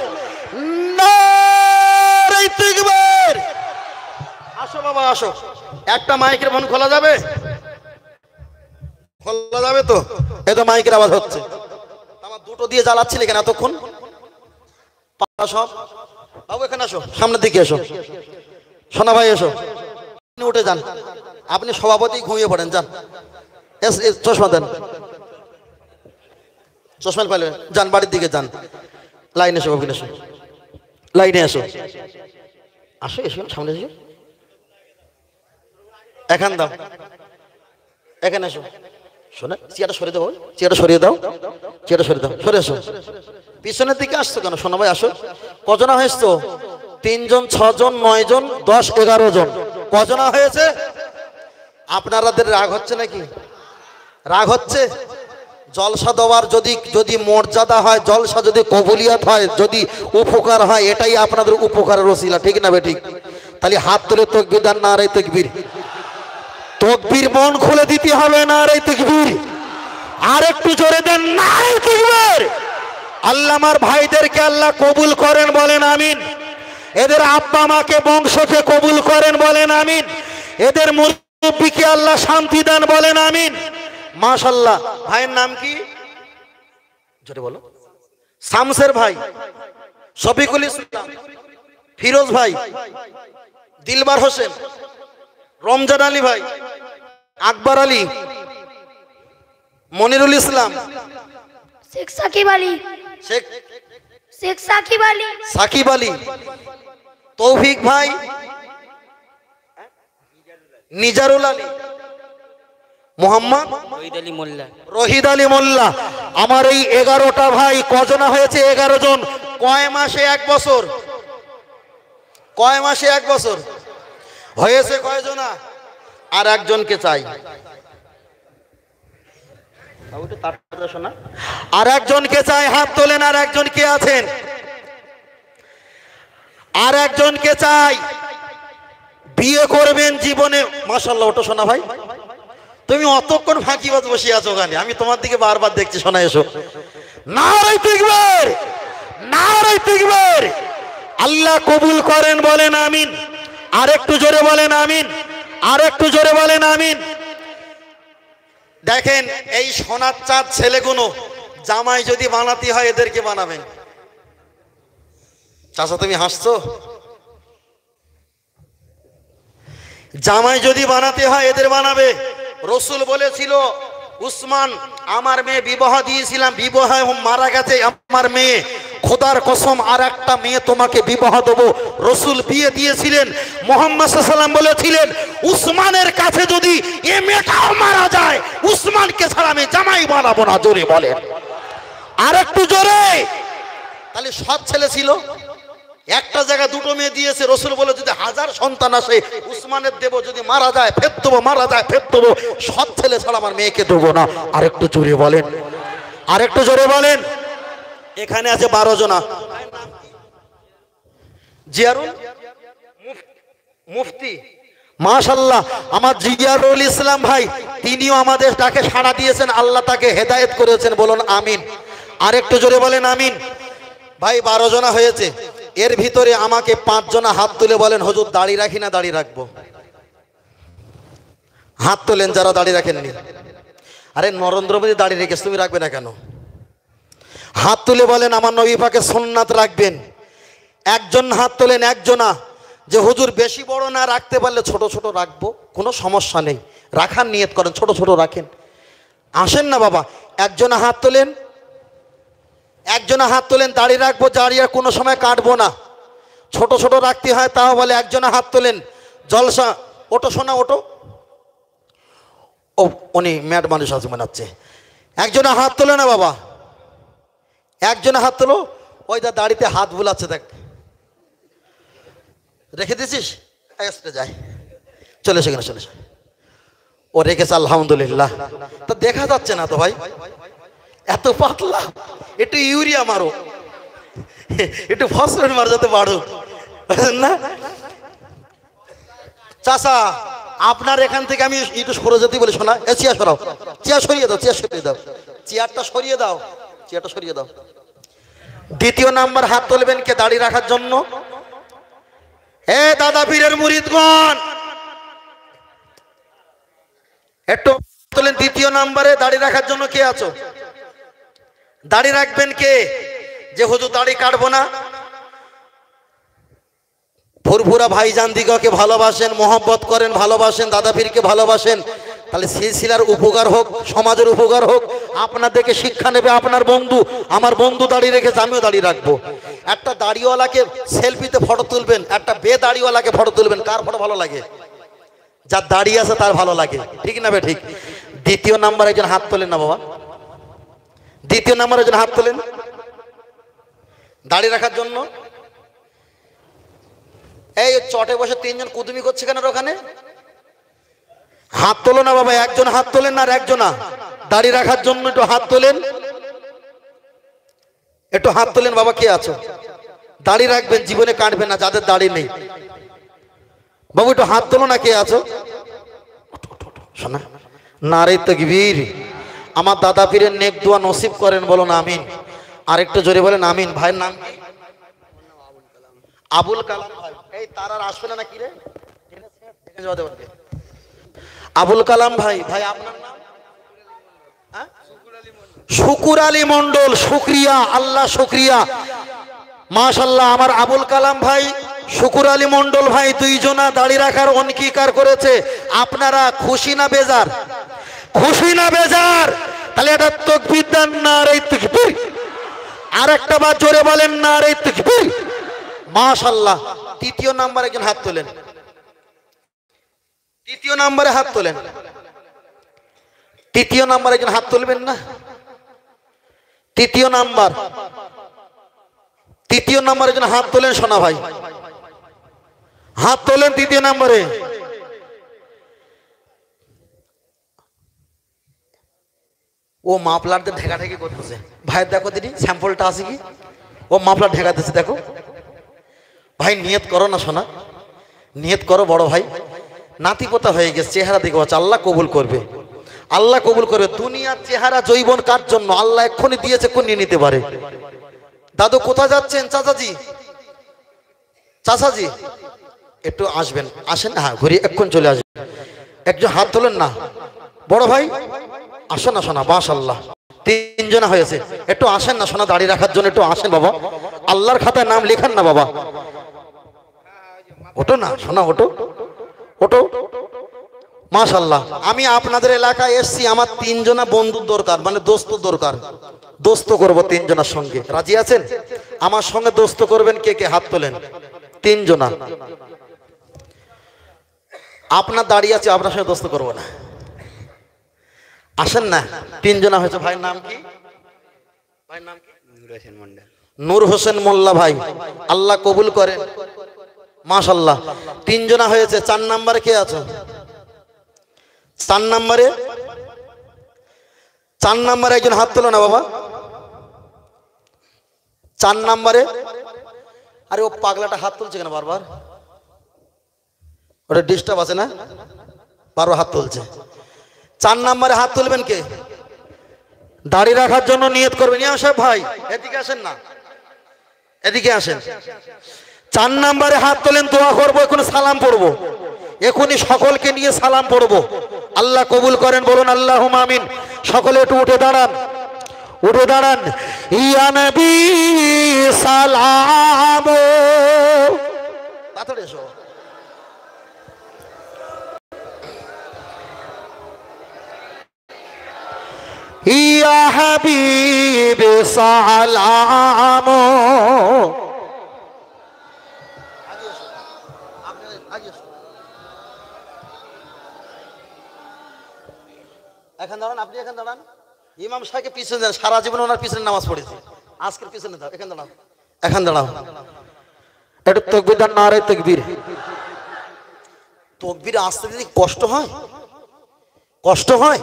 নারে তাকবীর। আসো বাবা, আসো। একটা মাইকের ফোন খোলা যাবে? খোলা যাবে তো? এই তো মাইকের আওয়াজ হচ্ছে। আমার দুটো দিয়ে জ্বালাচ্ছিলে কেন এতক্ষণ? সব বাবু এখানে আসো, সামনের দিকে এসো। সোনা ভাই এসো, উঠে যান। আপনি সভাপতি, ঘুমিয়ে পড়েন, যান। চশমা দেন, চশমা পাইলে যান, বাড়ির দিকে যান। লাইনে এসো, এসো, লাইনে এসো, আসো, এসো সামনে এসো। এখান দাও, এখানে এসো। শোনে, চেয়ারটা সরিয়ে দাও, চেয়ারটা সরিয়ে দাও, চেয়ারটা সরিয়ে দাও, সরে এসো। পিছনের দিকে আসছো কেন সোনা ভাই? আসো। কজনা হয়েছো? 3 জন, 6 জন, 9 জন, 10, 11 জন। কজনা হয়েছে? আপনাদের রাগ হচ্ছে নাকি? রাগ হচ্ছে? জলসা দেওয়ার যদি মর্যাদা হয়, জলসা যদি কবুলিয়াত হয়, যদি উপকার হয়, এটাই আপনাদের উপকারের ওসিলা, ঠিক না বে ঠিক? তাহলে হাত তুলে তাকবীর দেন, নারে তাকবীর। তাকবীর মন খুলে দিতে হবে, নারে তাকবীর। আর একটু জোরে দেন, নারে তাকবীর। আল্লাহ আমার ভাইদেরকে আল্লাহ কবুল করেন, বলেন আমিন। এদের আব্বা মাকে, বংশকে কবুল করেন, বলেন আমিন। এদের মুরব্বিকে আল্লাহ শান্তি দেন, বলেন আমিন। মাশাআল্লাহ। ভাইয়ের নাম কি? জোরে বলো। শামসের ভাই, শফিকুল ইসলাম, ফিরোজ ভাই, দিলবার হোসেন, রমজান আলী ভাই, আকবর আলী, মনিরুল ইসলাম, শেখ সাকিব আলী, শেখ সাকিব আলী, সাকিব আলী, তৌফিক ভাই, নিজারুল আলী, মোহাম্মদ রহিদ আলী মোল্লা। আমার এই 11টা ভাই। কজনা হয়েছে? 11 জন। কয় মাসে 1 বছর? কয় মাসে 1 বছর হয়েছে কয়জনা? আর একজনকে চাই, আর একজনকে চাই, হাত তোলেন। আর একজন কে আছেন? আর একজনকে চাই, বিয়ে করবেন জীবনে। মাশাআল্লাহ, ওটা শোনা ভাই, তুমি অতক্ষণ ফাঁকিবাজ বসে আছো ওখানে, আমি তোমার দিকে বারবার দেখছি। শোনা, এসো। নারে তাকবীর, নারে তাকবীর। আল্লাহ কবুল করেন, বলেন আমিন। আর একটু জোরে বলেন আমিন, আর একটু জোরে বলেন আমিন। দেখেন, এই সোনার চাঁদ ছেলেগুলো জামাই যদি বানাতে হয় এদেরকে বানাবেন। চাচা তুমি হাসছো? জামাই যদি বানাতে হয় এদের বানাবে। রসুল বলেছিল, উসমান আমার মেয়ে বিবাহ দিয়েছিলাম, বিবাহ মারা গেছে আমার মেয়ে, খোদার কসম আর একটা মেয়ে তোমাকে বিবাহ দেবো। রসুল বিয়ে দিয়েছিলেন। মুহাম্মদ সাল্লাল্লাহু আলাইহি ওয়াসাল্লাম বলেছিলেন, উসমানের কাছে যদি এ মেয়েটাও মারা যায়, উসমানকে ছাড়া আমি জামাই বানাবো না। জোরে বলেন, আর একটু জোরে। তাহলে সৎ ছেলে ছিল, একটা জায়গায় দুটো মেয়ে দিয়েছে। রসুল বলে, যদি 1000 সন্তান আসে উসমানের দেবো, যদি মারা যায় ফের দেবো, মারা যায় ফের দেবো। সৎ ছেলে ছাড়া আমার মেয়েকে দেবো না। আর একটু জোরে বলেন, আর একটু জোরে বলেন। এখানে আছে 12 জনা। জিয়ারুল মুফতি, মাশাআল্লাহ, আমার জিয়ারুল ইসলাম ভাই, তিনিও আমাদের ডাকে সাড়া দিয়েছেন। আল্লাহ তাকে হেদায়েত করেছেন, বলুন আমিন। আর একটু জোরে বলেন আমিন। ভাই 12 জনা হয়েছে। এর ভিতরে আমাকে 5 জনা হাত তুলে বলেন, হুজুর দাড়ি রাখি না দাড়ি রাখবো? হাত তোলেন যারা দাড়ি রাখেননি। আরে নরেন্দ্র মোদী দাড়ি রেখেছে, তুমি রাখবে না কেন? হাত তুলে বলেন, আমার নবী পাকের সুন্নাত রাখবেন। একজন হাত তোলেন, একজনা, যে হুজুর বেশি বড় না রাখতে পারলে ছোট ছোট রাখবো, কোনো সমস্যা নেই, রাখার নিয়ত করেন, ছোট ছোট রাখেন। আসেন না বাবা, একজনা হাত তোলেন, একজনা হাত তোলেন। দাড়ি রাখবো, দাড়ি আর কোনো সময় কাটবো না, ছোট ছোট রাখতে হয়, তাও বলে একজনা হাত তোলেন। জলসা, ওটো শোনা, ওটো। ও উনি ম্যাড মানুষ আছে মনে হচ্ছে। একজনা হাত তোলে না বাবা, একজনা হাত তোলো। ওই দা দাড়িতে হাত বুলাচ্ছে, দেখ। রেখে দিছিস? যায়, চলে সেখানে চলে যায়। ও রেখেছে, আলহামদুলিল্লাহ। তা দেখা যাচ্ছে না তো ভাই, এত পাতলা। একটু ইউরিয়া মারো, একটু ফসফেট মার, যাতে বাড়ো না। চাচা, আপনার এখান থেকে আমি একটু সরে যেতে বলি। শোনা, চেয়ার সরাও, চেয়ার সরিয়ে দাও, চেয়ার সরিয়ে দাও, চেয়ারটা সরিয়ে দাও, চেয়ারটা সরিয়ে দাও। দ্বিতীয় নাম্বার হাত তুলবেন কে দাড়ি রাখার জন্য? এ দাদা পীরের মুরিদগণ, একটু তোলেন। দ্বিতীয় নাম্বারে দাড়ি রাখার জন্য কে আছো? দাড়ি রাখবেন কে? যে হুজুর দাড়ি কাটবো না। ফুরফুরা ভাইজান দিগকে ভালোবাসেন, মহব্বত করেন, ভালোবাসেন, দাদা পীরকে ভালোবাসেন, তাহলে সিলসিলার উপকার হোক, সমাজের উপকার হোক। আপনাদেরকে শিক্ষা নেবে আপনার বন্ধু। আমার বন্ধু দাড়ি রেখেছে, আমিও দাড়ি রাখবো। একটা দাড়িওয়ালাকে সেলফিতে ফটো তুলবেন, একটা বেদাড়িওয়ালাকে ফটো তুলবেন। কার ফটো ভালো লাগে? যার দাড়ি আছে তার ভালো লাগে, ঠিক না বে ঠিক? দ্বিতীয় নাম্বার একজন হাত তোলেন না বাবা, দ্বিতীয় নাম্বার একজন হাত তোলেন দাড়ি রাখার জন্য। এই চটে বসে 3 জন কুদুমি করছে কেন ওখানে? হাত তোলো না বাবা, একজন হাত তোলেন না, আর একজনা দাড়ি রাখার জন্য একটু হাত তোলেন, একটু হাত তোলেন বাবা। কে আছো? দাড়ি রাখবেন, জীবনে কাটবেন না, যাদের দাড়ি নেই। বাবু একটু হাত তোলো না, কে আছো? শোনা, নারে তাকবীর। আমার দাদা পীরের নেক দোয়া নসিব করেন, বলো না আমিন। আর একটু জোরে বলেন আমিন। ভাইয়ের নাম কি? আবুল কালাম ভাই। এই তার আর আসবে না কি রে? আবুল কালাম ভাই। ভাই আপনার নাম? শুকুর আলী মন্ডল। শুকরিয়া, আল্লাহ শুকরিয়া, মাশাআল্লাহ। আমার আবুল কালাম ভাই, শুকুর আলী মন্ডল ভাই, 2 জনা দাড়ি রাখার অঙ্গীকার করেছে। আপনারা খুশি না বেজার? খুশি না বেজার? তাহলে এটা তাকবীর দেন, নারে তাকবীর। আর একটা বার জোরে বলেন, নারে তাকবীর। মাশাআল্লাহ। তৃতীয় নাম্বার একজন হাত তোলেন, তৃতীয় নাম্বারে হাত তোলেন। তৃতীয় নাম্বার একজন হাত তুলবেন না? তৃতীয় নাম্বার, তৃতীয় নাম্বার একজন হাত তোলেন। শোনা ভাই, হাত তোলেন দ্বিতীয় নম্বরে। ও মাফলারদের ঢেকাঢেকি করতেছে। ভাই দেখো দিদি স্যাম্পলটা আছে কি? ও মাফলার ঢেকাতেছে দেখো। ভাই নিয়ত করো না সোনা, নিয়ত করো বড় ভাই। নাতিপোতা হয়ে গেছে, চেহারা দেখে হচ্ছে, আল্লাহ কবুল করবে, আল্লাহ কবুল করবে। দুনিয়ার চেহারা জৈবন কার জন্য? আল্লাহ এক্ষুনি দিয়েছে, কোন নিয়ে নিতে পারে। দাদু কোথায় যাচ্ছেন? চাচাজি, চাচাজি একটু আসবেন, আসেন। হ্যাঁ ঘুরিয়ে এক্ষুন চলে আসবেন। একজন হাত তোলেন না বড় ভাই, আসেন না সোনা। মাশাআল্লাহ তিনজনা হয়েছে, একটু আসেন না সোনা, দাড়ি রাখার জন্য একটু আসেন বাবা। আল্লাহর খাতায় নাম লেখান না বাবা। ওটো না সোনা, ওটো ওটো। মাশাআল্লাহ আমি আপনাদের এলাকায় এসছি, আমার তিনজনা বন্ধুর দরকার, মানে দোস্ত দরকার। দোস্ত করবো তিনজনের সঙ্গে, রাজি আছেন? আমার সঙ্গে দোস্ত করবেন কে কে? হাত তোলেন। তিনজনা। আপনার দাঁড়িয়ে আছে, আপনার সঙ্গে দোস্ত করবো না, আসেন না। তিনজনা হয়েছে। ভাইয়ের নাম কি? ভাইয়ের নাম কি? নূর হোসেন মোল্লা ভাই, আল্লাহ কবুল করেন। মাশাআল্লাহ তিনজনা হয়েছে। 4 নম্বরে কে আছে? 4 নম্বরে, 4 নম্বরে একজন হাত তোলো না বাবা। 4 নম্বরে। আরে ও পাগলাটা হাত তুলছে কেন বারবার? ওটা ডিস্টার্ব আছে না, বারবার হাত তুলছে। 4 নম্বরে হাত তুলবেন কে? দাড়ি রাখার জন্য নিয়ত করবেন। ইয়া সাহেব ভাই এদিকে আসেন না, এদিকে আসেন। 4 নম্বরে হাত তোলেন, দোয়া করবো, এখন সালাম পড়বো, এখনই সকলকে নিয়ে সালাম পড়বো। আল্লাহ কবুল করেন, বলুন আল্লাহুম্মা আমিন। সকলে একটু উঠে দাঁড়ান, উঠে দাঁড়ান। ইয়া নবী সালাম, তাড়াতাড়ি এসো। ইয়া হাবিব সালাম। এখানে দাঁড়ান, আপনি এখানে দাঁড়ান। ইমাম সাহেবকে পিছনে দেন, সারা জীবন ওনার পিছনে নামাজ পড়েছি, আজকের পিছনে দাও। এখানে দাঁড়াও, এখানে দাঁড়াও। একটু তাকবীর দেন, নারে তাকবীর। তাকবীর আসতে দিতে কষ্ট হয়, কষ্ট হয়।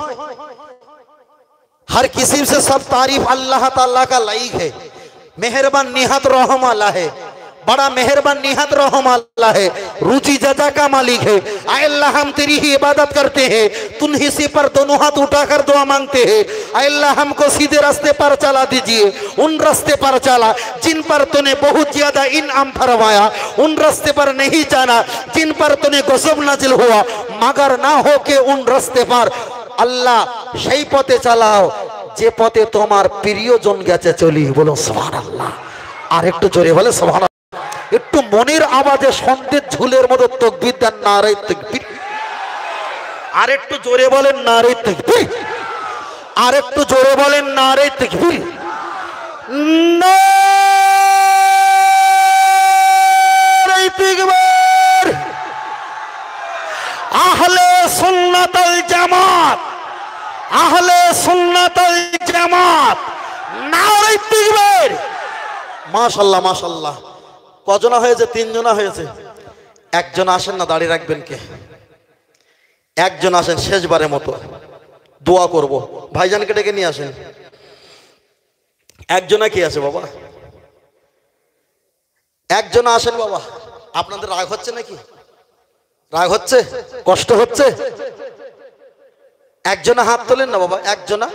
हर किसी से सब तारीफ अल्लाह ताला का लाइक है। मेहरबान निहत रहम अल्लाह है, बड़ा मेहरबान निहत रहम अल्लाह है, रुचि जजा का मालिक है। आए अल्लाह हम तेरी ही इबादत करते हैं, तुम ही से पर दोनों हाथ उठाकर दुआ मांगते हैं। आए अल्लाह हमको सीधे रास्ते पर चला दीजिए, उन रास्ते पर चला जिन पर तूने बहुत ज्यादा इनाम फरमाया, उन रास्ते पर नहीं जाना जिन पर तूने गजब नाजिल हुआ, मगर ना हो के उन रास्ते पर আল্লাহ সেই পথে চালাও যে পথে তোমার প্রিয়জন গেছে চলি। বলো সুবহানাল্লাহ। আর একটু জোরে বলে সুবহানাল্লাহ। একটু মনের আওয়াজে সন্ধ্যের ঝুলের মতো তাকবীর দেন, নারে তাকবীর। আর একটু জোরে বলেন নারে তাকবীর। আর একটু জোরে বলেন নারে তাকবীর। নারে তাকবীর। আহলে সুন্নাত ওয়াল জামাত, আহলে সুন্নাত ওয়াল জামাত, নারে তাকবীর। মাশাআল্লাহ মাশাআল্লাহ। কজনা হয়েছে? 3 জনা হয়েছে। একজন আসেন না, দাঁড়িয়ে রাখবেন কে? একজন আসেন, শেষবারের মতো দোয়া করব। ভাইজানকে ডেকে নিয়ে আসেন। একজনা কি আছে বাবা? একজন আসেন বাবা। আপনাদের রাগ হচ্ছে নাকি? রাগ হচ্ছে, কষ্ট হচ্ছে? একজনা হাত তোলেন না বাবা। একজনা,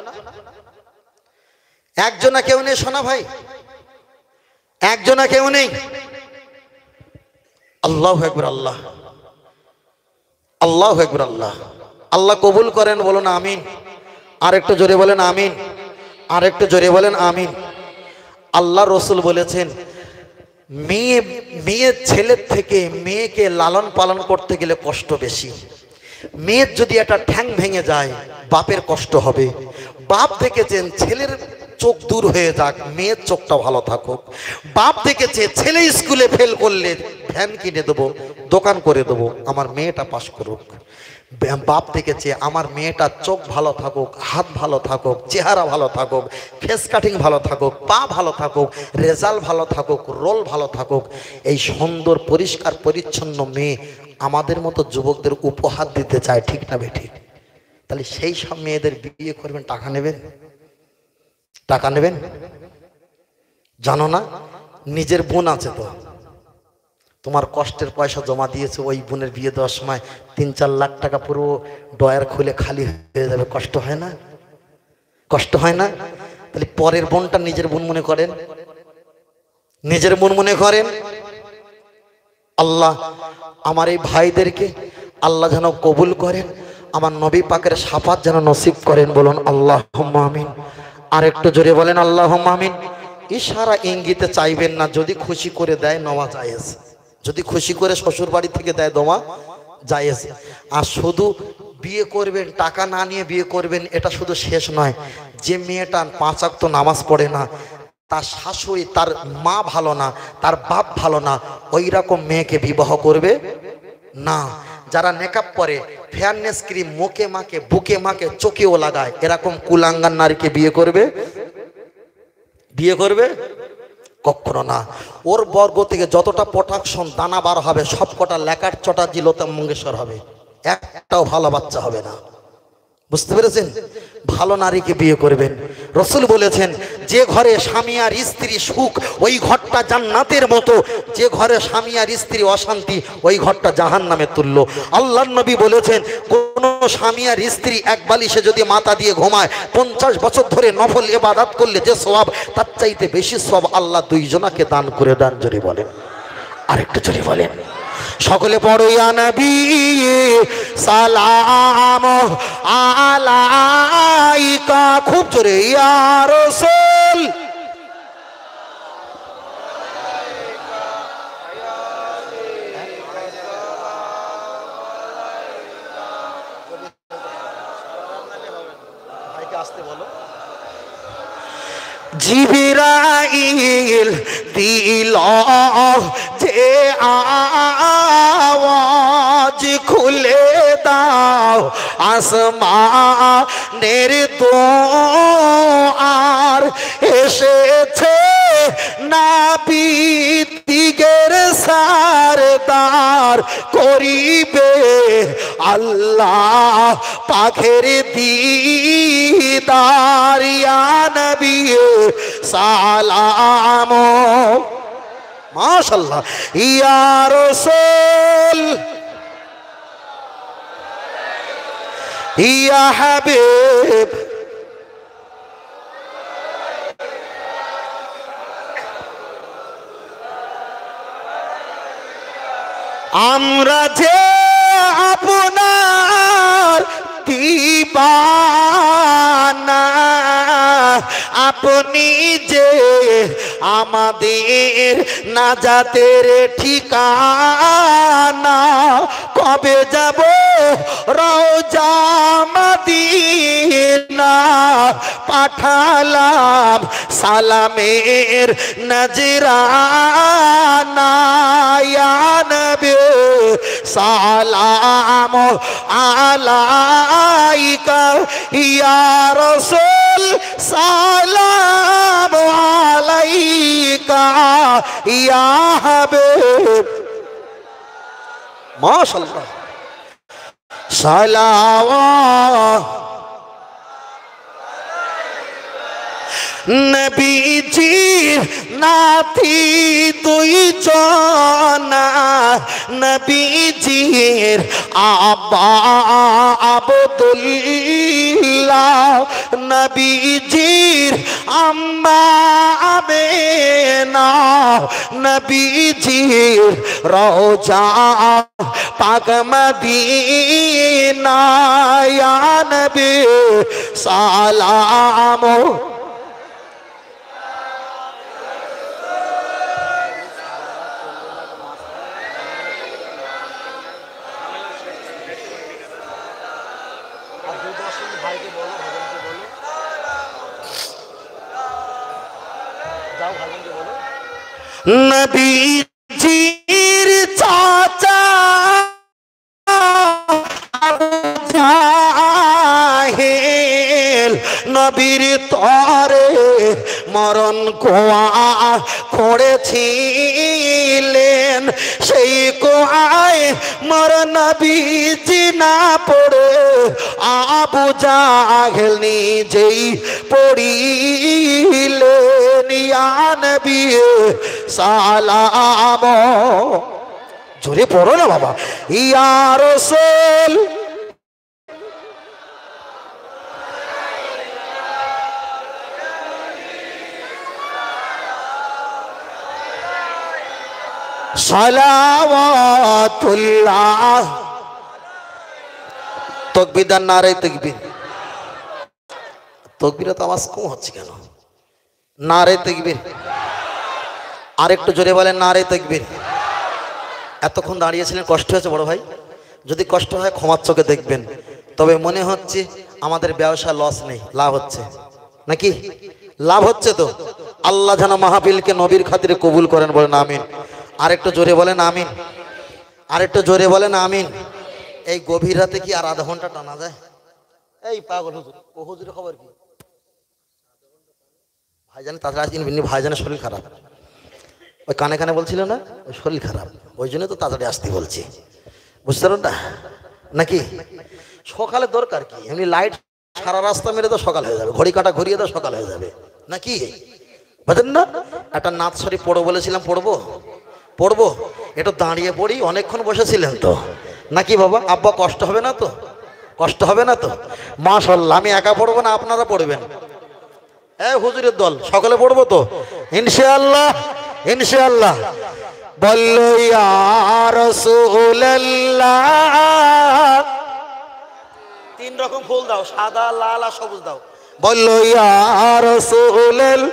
একজনা কেউ নেই শোনা ভাই? একজনা কেউ নেই? আল্লাহু আকবার। আল্লাহ, আল্লাহু আকবার। আল্লাহ, আল্লাহ কবুল করেন, বলুন আমিন। আর একটু জোরে বলেন আমিন। আর একটু জোরে বলেন আমিন। আল্লাহ রসুল বলেছেন, মেয়ের ছেলের থেকে মেয়েকে লালন পালন করতে গেলে কষ্ট বেশি। মেয়ের যদি একটা ঠ্যাং ভেঙে যায় বাপের কষ্ট হবে। বাপ দেখেছেন ছেলের চোখ দূর হয়ে যাক, মেয়ের চোখটা ভালো থাকুক। বাপ দেখেছে ছেলে স্কুলে ফেল করলে ভ্যান কিনে দেবো, দোকান করে দেবো, আমার মেয়েটা পাস করুক। বাপ দেখেছে আমার মেয়েটার চোখ ভালো থাকুক, হাত ভালো থাকুক, চেহারা ভালো থাকুক, ফেস কাটিং ভালো থাকুক, পা ভালো থাকুক, রেজাল্ট ভালো থাকুক, রোল ভালো থাকুক। এই সুন্দর পরিষ্কার পরিচ্ছন্ন মেয়ে আমাদের মতো যুবকদের উপহার দিতে চায়, ঠিক না বেঠিক? তাহলে সেই সব মেয়েদের বিয়ে করবেন, টাকা নেবেন? টাকা নেবেন? জানো না নিজের বোন আছে তো, তোমার কষ্টের পয়সা জমা দিয়েছে, ওই বোনের বিয়ে দেওয়ার সময় 3-4 লাখ টাকা পুরো ডয়ার খুলে খালি হয়ে যাবে, কষ্ট হয় না? কষ্ট হয় না? তাহলে পরের বোনটা নিজের বোন মনে করেন, নিজের বোন মনে করেন। আল্লাহ আমার এই ভাইদেরকে আল্লাহ যেন কবুল করেন, আমার নবী পাকের শাফাত যেন নসিব করেন, বলুন আল্লাহুম্মা আমিন। আর একটু জোরে বলেন আল্লাহুম্মা আমিন। ইশারা ইঙ্গিতে চাইবেন না, যদি খুশি করে দেয় নেওয়া জায়েজ, যদি খুশি করে শ্বশুর বাড়ি থেকে দেয় দেওয়া জায়েজ। আর শুধু বিয়ে করবেন টাকা না নিয়ে বিয়ে করবেন এটা শুধু শেষ নয়, যে মেয়েটা 5 ওয়াক্ত নামাজ পড়ে না, তার শাশুড়ি তার মা ভালো না, তার বাপ ভালো না, ওই রকম মেয়েকে বিবাহ করবে না। যারা নেকাব পরে, ফেয়ারনেস ক্রিম মুখে মাকে, বুকে মাকে, চোখেও লাগায়, এরকম কুলাঙ্গার নারীকে বিয়ে করবে? বিয়ে করবে কখনো না। ওর বর্গ থেকে যতটা প্রোটেকশন দানা বার হবে সব কটা লেকার চটা জিলতা মঙ্গেশ্বর হবে, একটাও ভালো বাচ্চা হবে না। বুঝতে পেরেছেন? ভালো নারীকে বিয়ে করবেন। রাসূল বলেছেন যে ঘরে স্বামী আর স্ত্রী সুখ ওই ঘরটা জান্নাতের মতো, যে ঘরে স্বামী আর স্ত্রী অশান্তি ওই ঘরটা জাহান্নামের তুল্য। আল্লাহর নবী বলেছেন কোন স্বামী আর স্ত্রী এক বালিশে যদি মাথা দিয়ে ঘুমায় 50 বছর ধরে নফল ইবাদত করলে যে সওয়াব, তার চাইতে বেশি সওয়াব আল্লাহ দুইজনাকে দান করে দেন। জোরে বলেন, আরেকটু জোরে বলেন। সকলে পড়ো ইয়া নবী সালাম আলাইকা, খুব জোরে ইয়া রাসূল। ভাইকে আসতে বলো। জিবরাইল দিল যে আওয়াজ, খুলে দাও আসমানের দুয়ার, এসেছে নবী দিগের সরদার, করিবে আল্লাহ পাখের দিদার। ইয়া নবী সালাম, মাশাআল্লাহ। ইয়া রাসূল, ইয়া হাবিব, আমরা যে আপনার দিবানা, আপনি যে আমাদের নাজাতের ঠিকানা, কবে যাব রওজা মদিনা, পাঠালাম সালামের নজরানা। ইয়া নবী সালাম আলাইকা, ইয়া রাসূল সালাম আলাইকা, ইয়া হাবিব। মাশাআল্লাহ। সালাওয়াত নবীজির নাতি দুইজনা, নবীজির আব্বা আব্দুল্লাহ, নবীজির আম্মা আমেনা, নবীজির রওজা পাক মদিনা। ইয়া নবী সালাম। নবীজির চাচা আবু জাহেল নবীর তরে মরণ কোয়া করেছিলেন, সেই কোয়ায় মর নবীজি না পড়ে আবু জাহেল নিজেই পড়িলেন। ইয়া নবী সালাম, জোরে পড়ো না বাবা। ইয়া রাসূল সালাওয়াতুল্লাহ। তাকবীর আর নারে তাকবীর। তাকবীরে তো আওয়াজ কম হচ্ছে কেন? নারে তাকবীর। আরেকটু জোরে বলেন নারে তাকবীর। এতক্ষণ দাঁড়িয়েছিলেন, কষ্ট হয়েছে বড় ভাই? যদি কষ্ট হয় ক্ষমার চোখে দেখবেন। তবে মনে হচ্ছে আমাদের ব্যবসা লস নেই, লাভ হচ্ছে নাকি? লাভ হচ্ছে তো। আল্লাহ যেন মাহফিলকে নবীর খাতিরে কবুল করেন, বলেন আমিন। আরেকটু জোরে বলেন আমিন। আরেকটু জোরে বলেন আমিন। এই গভীর রাতে কি আর আধা ঘন্টা টানা যায়? এই পাগল হুজুর, ও হুজুরের খবর কি? ভাইজান তাছাড়া ভাইজানের শরীর খারাপ, ওই কানে কানে বলছিল না, ওই শরীর খারাপ, ওই জন্য তো তাড়াতাড়ি আসতে বলছি, বুঝতে পারেন না নাকি? সকালে দরকার কি, এমনি লাইট সারা রাস্তা মেরে তো সকাল হয়ে যাবে, ঘড়ি কাটা ঘুরিয়ে তো সকাল হয়ে যাবে নাকি? বুঝলেন না? একটা নাথ শরীফ পড়ো বলেছিলাম, পড়বো পড়বো, একটু দাঁড়িয়ে পড়ি, অনেকক্ষণ বসেছিলেন তো নাকি বাবা? আব্বা কষ্ট হবে না তো? কষ্ট হবে না তো? মাশাআল্লাহ। আমি একা পড়বো না, আপনারা পড়বেন? হ্যাঁ হুজুরের দল সকলে পড়বো তো ইনশাআল্লাহ। ইনশাআল্লাহ। বললো ইয়া রাসূলুল্লাহ, তিন রকম ফুল দাও, সাদা লাল আর সবুজ দাও। বললো ইয়া রাসূলুল্লাহ,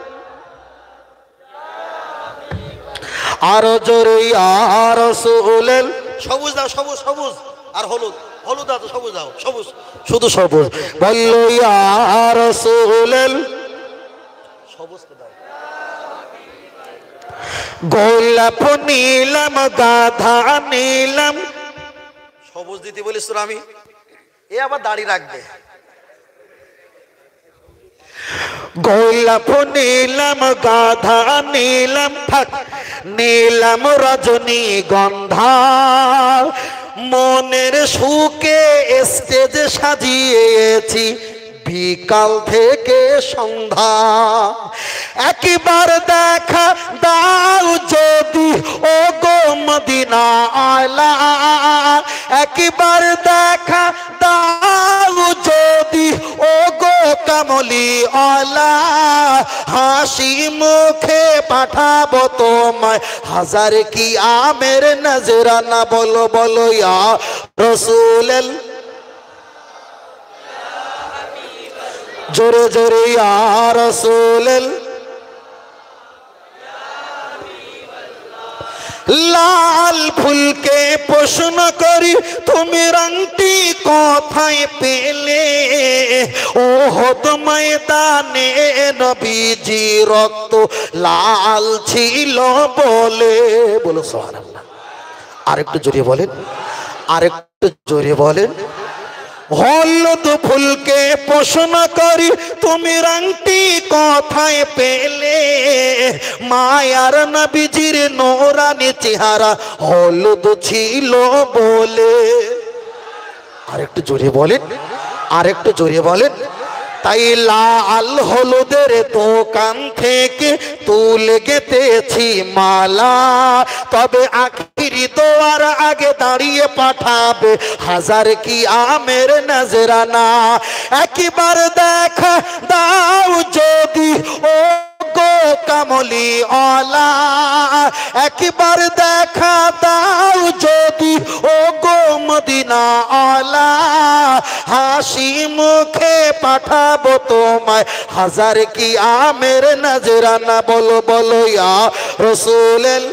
আরো জোরে ইয়া রাসূলুল্লাহ। সবুজ দাও, সবুজ সবুজ, আর হলুদ, হলুদ দাও তো, সবুজ দাও, সবুজ, শুধু সবুজ। বললো ইয়া রাসূলুল্লাহ, সবুজ দাও। গোলাপ নীলাম, গাধা নীলাম, সবুজ দিতে বলিস তোর, আমি এ আবার দাড়ি রাখবে। গোলাপ নীলাম, গাধা নীলাম, থাক নীলাম রজনী গন্ধা, মনের সুখে স্টেজ সাজিয়েছি বিকাল থেকে সন্ধ্যা। একবার দেখা দাও যদি ও গো মদিনা আলা, একবার দেখা দাও যদি ও গো কামলি আলা, হাসি মুখে পাঠাবো তোমায় হাজার কি আমের নজরানা। বলো বলো ইয়া রাসূলুল্লাহ, জোরে জোরে ইয়া রাসূলুল্লাহ। লাল ফুলকে প্রশ্ন করি তুমি রংটি কোথায় পেলে, ওহদ ময়দানে নবীজি রক্ত লাল ছিল বলে। বলো সুবহানাল্লাহ। আরেকটু জোরে বলেন, আরেকটু জোরে বলেন। হলুদ ফুলকে প্রশ্ন করি তুমি রংটি কোথায় পেলে, মায়ার নবীজির নূরানি চেহারা হলুদ ছিল বলে। আরেকটু জোরে বলেন, আরেকটু জোরে বলেন। তাই লাল হলুদের দোকান থেকে তুলে গেতেছি মালা, তবে আখিরি দোয়ার আগে দাঁড়িয়ে পাঠাবে হাজার কি আমের নজরানা। একবার দেখা দাও যদি ও গো কামলি আলা, একবার দেখা দাও যদি ও গো মদিনা আলা, হাসি মুখে পাঠাবো তোমায় হাজার কি আমের নজরানা। বলো বলো ইয়া রাসূলুল্লাহ,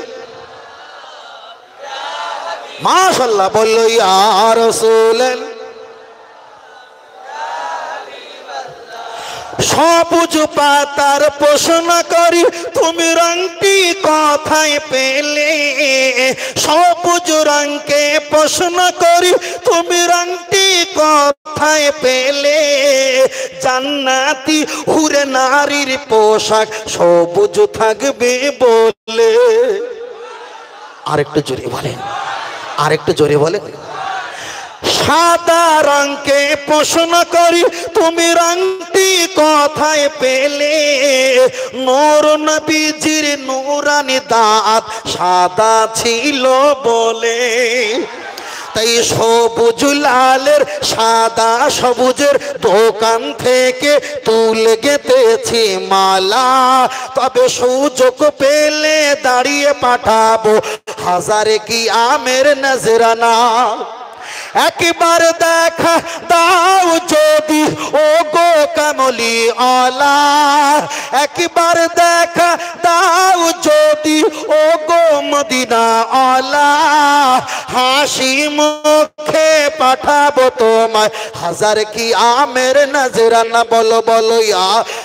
মাশাআল্লাহ। বলো ইয়া রাসূলুল্লাহ। সবুজ পাতার প্রশ্ন করি তুমি রংটি কোথায় পেলে, সবুজ রঙকে প্রশ্ন করি তুমি রংটি কোথায় পেলে, জান্নাতি হুরে নারীর পোশাক সবুজ থাকবে বলে। আরেকটু জোরে বলেন, আরেকটু জোরে বলেন। সাদা রঙকে প্রশ্ন করি তুমি রংটি কোথায় পেলে, নূর নবীজির নূরানি দাঁত সাদা ছিল বলে। তাই সবুজ লালের সাদা সবুজের দোকান থেকে তুলে গেতেছি মালা, তবে সুযোগ পেলে দাঁড়িয়ে পাঠাবো হাজারে কি আমের নজরানা। একবার দেখা দাও যদি ও গো কামলি আলা, একবার দেখা দাও যদি ও গো মদিনা আলা, হাসি মুখে পাঠাবো তোমায় হাজার কি আমের নজরানা। বলো বলো ইয়া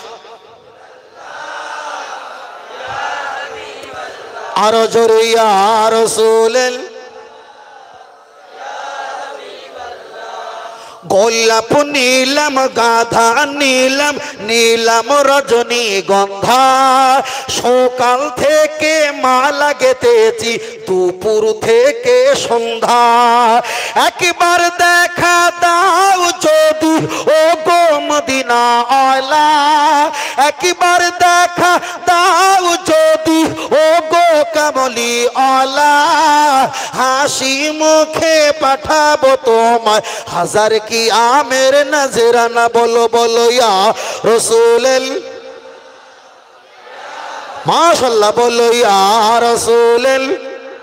আরো জোরে ইয়া রাসূলুল্লাহ। গোলাপ নীলাম গাধা নীলাম নীলাম রজনী গন্ধা, সকাল থেকে মালা গেতেছি দুপুর থেকে সন্ধ্যা। একবার দেখা দাও যদি ও গো মদিনা আলা, একবার দেখা দাও যদি ও গো কামলি আলা, হাসি মুখে পাঠাবো তোমায় হাজার কি আমের নজরানা। বলো বলো ইয়া রাসূলুল্লাহ। মাশাআল্লাহ বলো ইয়া রাসূলুল্লাহ।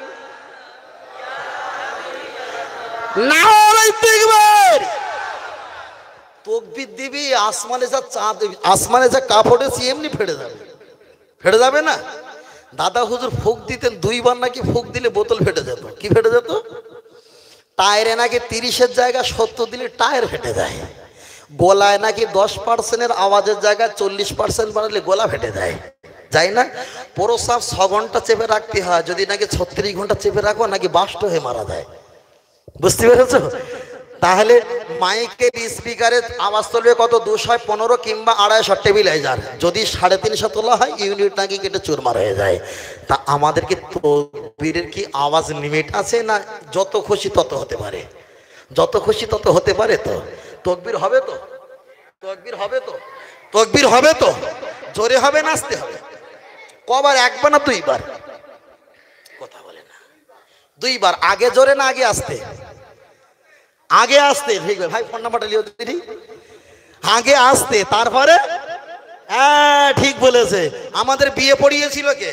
নারে তাকবীর। তাকবীর দিবি আসমানে যা চাঁদ, আসমানে যা কাপড়েছি এমনি ফেটে যাবে, ফেটে যাবে না। দাদা হুজুর ফুক দিতেন দুইবার, নাকি ফুক দিলে বোতল ফেটে যেত। কি ফেটে যেত? টায়ারে নাকি 30-এর জায়গায় 70 দিলে টায়ার ফেটে যায়। গলায় নাকি 10%-এর আওয়াজের জায়গায় 40% বাড়ালে গলা ফেটে যায়, যাই না? প্রসাব 6 ঘন্টা চেপে রাখতে হয়, যদি নাকি 36 ঘন্টা চেপে রাখো নাকি বাস্ট হয়ে মারা যায়। বুঝতে পেরেছো? তাহলে মাইকের স্পিকারে আওয়াজ তুলবে কত? 215 কিংবা 250 টেবিলাইজার। যদি 350 তোলা হয় ইউনিট নাকি কেটে চুরমার হয়ে যায়। তা আমাদেরকে তাকবীরের কি আওয়াজ লিমিট আছে না যত খুশি তত হতে পারে? যত খুশি তত হতে পারে। তো তাকবীর হবে তো, তাকবীর হবে তো, তাকবীর হবে তো, জোরে হবে না আস্তে হবে? কবার? একবার না দুইবার? কথা বলে না। দুইবার। আগে জোরে না আগে আসতে? আগে আসতে। ঠিক ভাই, ফোন নাম্বারটা লিও দিদি। আগে আসতে, তারপরে হ্যাঁ ঠিক বলেছে। আমাদের বিয়ে পড়িয়েছিল কে?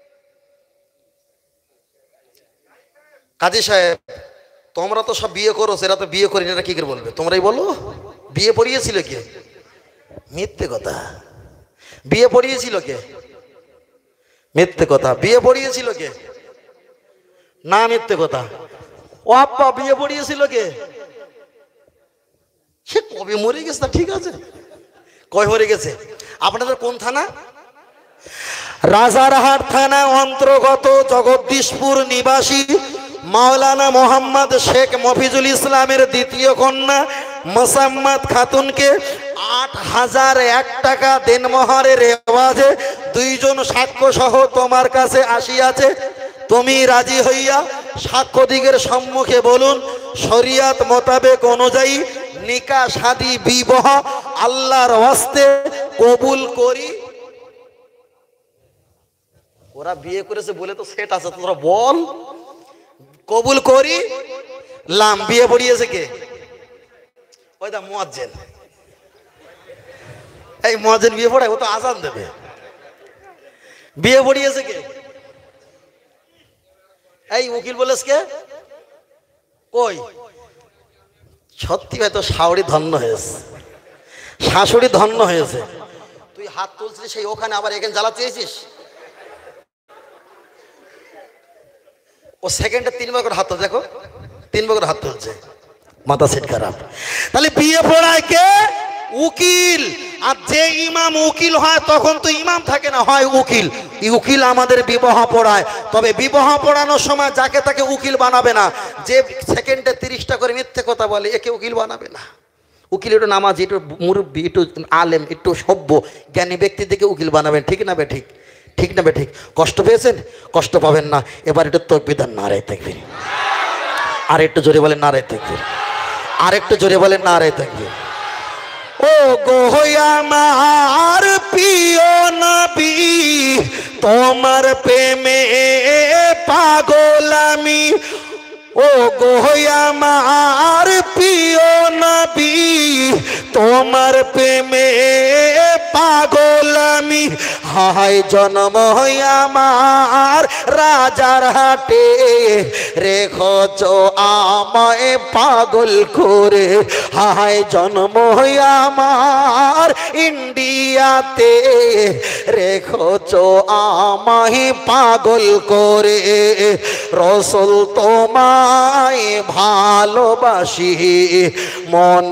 কাজী সাহেব। তোমরা তো সব বিয়ে করো, সেটা তো বিয়ে করি না, কি করে বলবে? তোমরাই বলো। বিয়ে পড়িয়েছিল কে? মিথ্যে কথা। বিয়ে পড়িয়েছিল কে? মিথ্যে কথা। বিয়ে পড়িয়েছিল কে? না মিথ্যে কথা। ও আব্বা বিয়ে পড়িয়েছিল কে? সে কবে মরে গেছে। তা ঠিক আছে, কয় মরে গেছে? আপনাদের কোন থানা? রাজারহাট থানা অন্তর্গত জগদীশপুর নিবাসী মাওলানা মোহাম্মদ শেখ মফিজুল ইসলামের দ্বিতীয় কন্যা মোসাম্মদ খাতুনকে ৮,০০০ টাকা দেনমোহরের এওয়াজে 2 জন সাক্ষ্য সহ তোমার কাছে আসিয়াছে। তুমি রাজি হইয়া সাক্ষ্য দিগের সম্মুখে বলুন, শরিয়াত মোতাবেক অনুযায়ী নিকাহ শাদী বিবাহ আল্লাহর ওয়াস্তে কবুল করি। ওরা বিয়ে করেছে বলে তো সেট আছে, তোরা বল কবুল করি লাম। বিয়ে পড়িয়েছে কে? ওই দা মুয়াজ্জিন। এই মুয়াজ্জিন বিয়ে পড়ায়, ও তো আজান দেবে। বিয়ে পড়িয়েছে কে? এই উকিল বলেছ কে? কই? সত্যি ভাই, তো শাশুড়ি ধন্য হয়েছে, শাশুড়ি ধন্য হয়েছে। তুই হাত তুলছিস সেই ওখানে, আবার এখানে জ্বালা চেয়েছিস। ও সেকেন্ডে 3 বার করে হাত তুলছে, দেখো 3 বার করে হাত তুলছে। মাথা সেট খারাপ। তাহলে বিয়ে পড়ায় কে? উকিল। আর যে ইমাম উকিল হয় তখন তো ইমাম থাকে না, হয় উকিল। উকিল আমাদের বিবাহ পড়ায়, তবে বিবাহ পড়ানোর সময় যাকে তাকে উকিল বানাবে না। যে সেকেন্ডে 30টা করে মিথ্যে কথা বলে একে উকিল বানাবে না। উকিল একটু নামাজি, একটু মুরব্বী, একটু আলেম, একটু সভ্য জ্ঞানী ব্যক্তি থেকে উকিল বানাবেন। ঠিক না বে ঠিক? ঠিক না বে ঠিক? কষ্ট পেয়েছেন? কষ্ট পাবেন না। এবার একটু তকবীর দেন, নারে তাকবীর। আর একটু জোরে বলেন নারে তাকবীর। আর একটু জোরে বলেন নারে তাকবীর। ও গো আমার প্রিয় নবী, তোমার প্রেমে পাগল আমি। ও গো আমার প্রিয় নবী, তোমার প্রেমে পাগল আমি। হায় জন্ম আমার রাজার হাটে, রেখেছ আমায় পাগল করে। হায় জন্ম আমার ইন্ডিয়াতে, রেখেছ আমায় পাগল করে। রসুল তোমায় ভালোবাসি, মন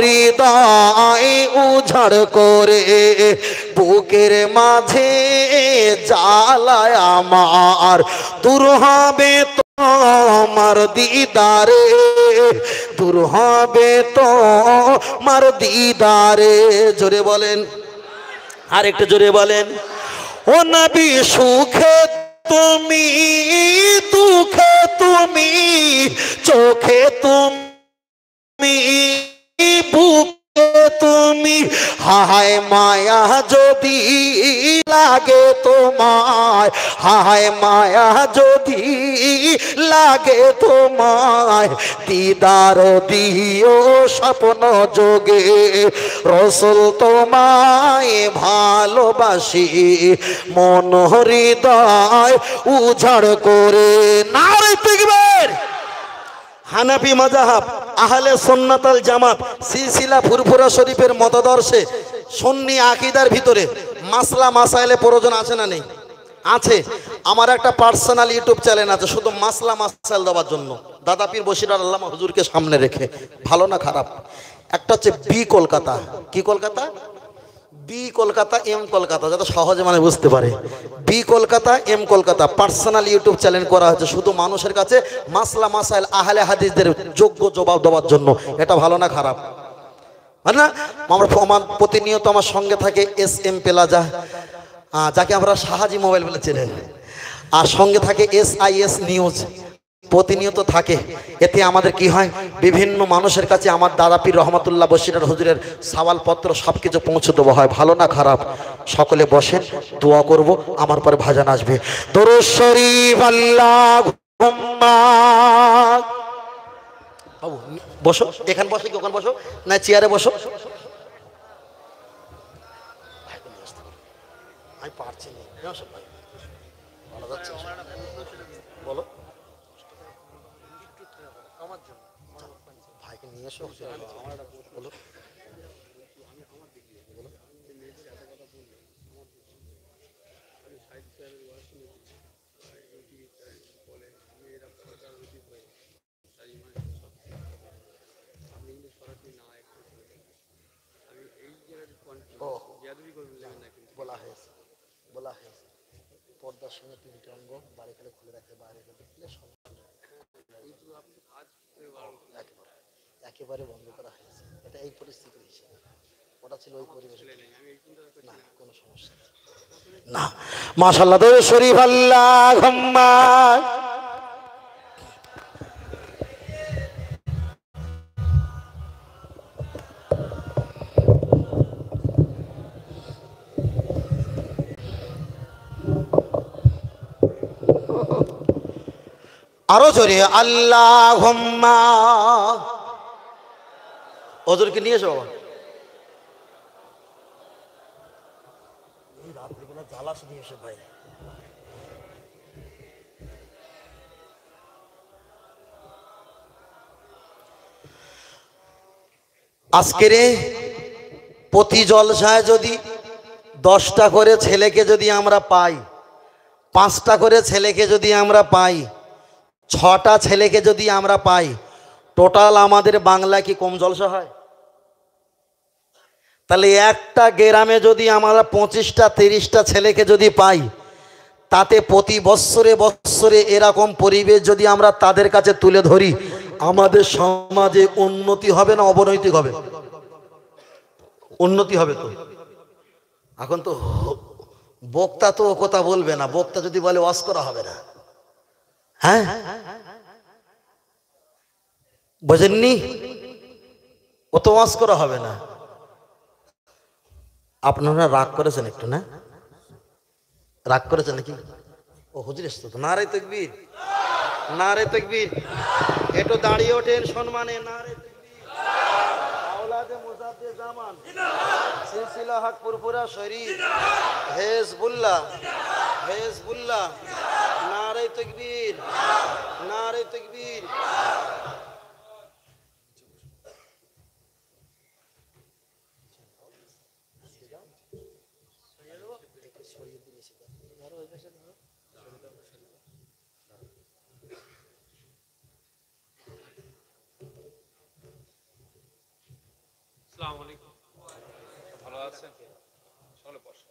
হৃদয় উজাড় করে। বুকের মাঝে জ্বালায় আমার, দূর হবে তোমার দিদারে, দূর হবে তোমার দিদারে। জোরে বলেন, আর একটু জোরে বলেন। ও নবী সুখে তুমি, দুঃখে তুমি, চোখে তুমি, বুকে তুমি। হায় মায়া যদি লাগে তোমায়, হায় মায়া যদি লাগে তোমায়, দিদার দিও স্বপ্ন যোগে। রসুল তোমায় ভালোবাসি, মন হৃদয় উজাড় করে। নারে তাকবীর। হানাফি মাযহাব, আহলে সুন্নাত আল জামাত, সিলসিলা ফুরফুরা শরীফের মতাদর্শে সুন্নি আকীদার ভিতরে মাসলা মাসাইলে প্রয়োজন আছে না নেই? আছে। আমার একটা পার্সোনাল ইউটিউব চ্যানেল আছে শুধু মাসলা মাসাইল দেওয়ার জন্য, দাদা পীর বশির আল্লামা হুজুরকে সামনে রেখে। ভালো না খারাপ? একটা হচ্ছে বি কলকাতা। কি কলকাতা? বি কলকাতা, এম কলকাতা, যাতে সহজে মানে বুঝতে পারে। B Kolkata, M Kolkata personal YouTube channel করা হয়েছে শুধু মানুষের কাছে মাসলা মাসাইল আহলে হাদিসদের যোগ্য জবাব দেওয়ার জন্য। এটা ভালো না খারাপ? মানে না, আমার প্রতিনিয়ত আমার সঙ্গে থাকে SM প্লাজা, যাকে আমরা শাহাজি মোবাইল বলে চেনেন, আর সঙ্গে থাকে SIS নিউজ, প্রতিনিয়ত থাকে। এতে আমাদের কি হয়, বিভিন্ন মানুষের কাছে আমার দাদা পীর রহমাতুল্লাহ বশির হুজুরের সওয়ালপত্র সব কিছু পৌঁছে দেওয়া হয়। ভালো না খারাপ? সকলে বসেন, দোয়া করব, আমার পরে ভাজান আসবে। দরুদ শরীফ আল্লাহুম্মা। বাবু বসো, এখানে বসো কি ওখানে বসো, না চেয়ারে বসো। আমি পারছি না, ভালো যাচ্ছে, বলো। ভাইকে নিয়ে এসো, বলো। বলা হয়েছে, বলা হয়েছে পর্দার সঙ্গে 3টে অঙ্গ বাড়ি খেলে খুলে রাখতে, বাইরে দেখলে একেবারে বন্ধ করা হয়েছে। এটা এই পরিস্থিতি হিসেবে, ওটা ছিল ওই পরিবেশ না, কোনো সমস্যা না। মাশাআল্লাহ, দরুদ শরীফ আল্লাহুম্মা। আরো জোরে আল্লাহুম্মা। ওদেরকে নিয়ে এসো বাবা। রাত্রিবেলা জ্বালাস নিয়ে এসো ভাই। আজকের প্রতি জলসায় যদি 10টা করে ছেলেকে যদি আমরা পাই, 5টা করে ছেলেকে যদি আমরা পাই, 6টা ছেলেকে যদি আমরা পাই, টোটাল আমাদের বাংলা কি কম জলসা হয়? তাহলে একটা গ্রামে যদি আমরা 25টা 30টা ছেলেকে যদি পাই, তাতে প্রতি বৎসরে বৎসরে এরকম পরিবেশ যদি আমরা তাদের কাছে তুলে ধরি, আমাদের সমাজে উন্নতি হবে না অবনতি হবে? উন্নতি হবে। তো এখন তো বক্তা তো কথা বলবে না, বক্তা যদি বলে ওয়াজ করা হবে না। হ্যাঁ, বোঝেননি? ও তো ওয়াজ করা হবে না। আপনারা রাগ করেছেন একটু, না রাগ করেছেন নাকি? ও হুজুর এসছে তো। নারে তাকবীর, নারে তাকবীর। একটু দাঁড়িয়ে ওঠেন সম্মানে। নারে তাকবীর। আওলাদে মুজাদ্দিদ জামান, সিলসিলা হক ফুরফুরা শরীফ, হিজবুল্লাহ, হিজবুল্লাহ। নারে তাকবীর, নারে তাকবীর। আসসালামু আলাইকুম, ভালো আছেন? চলো বসো।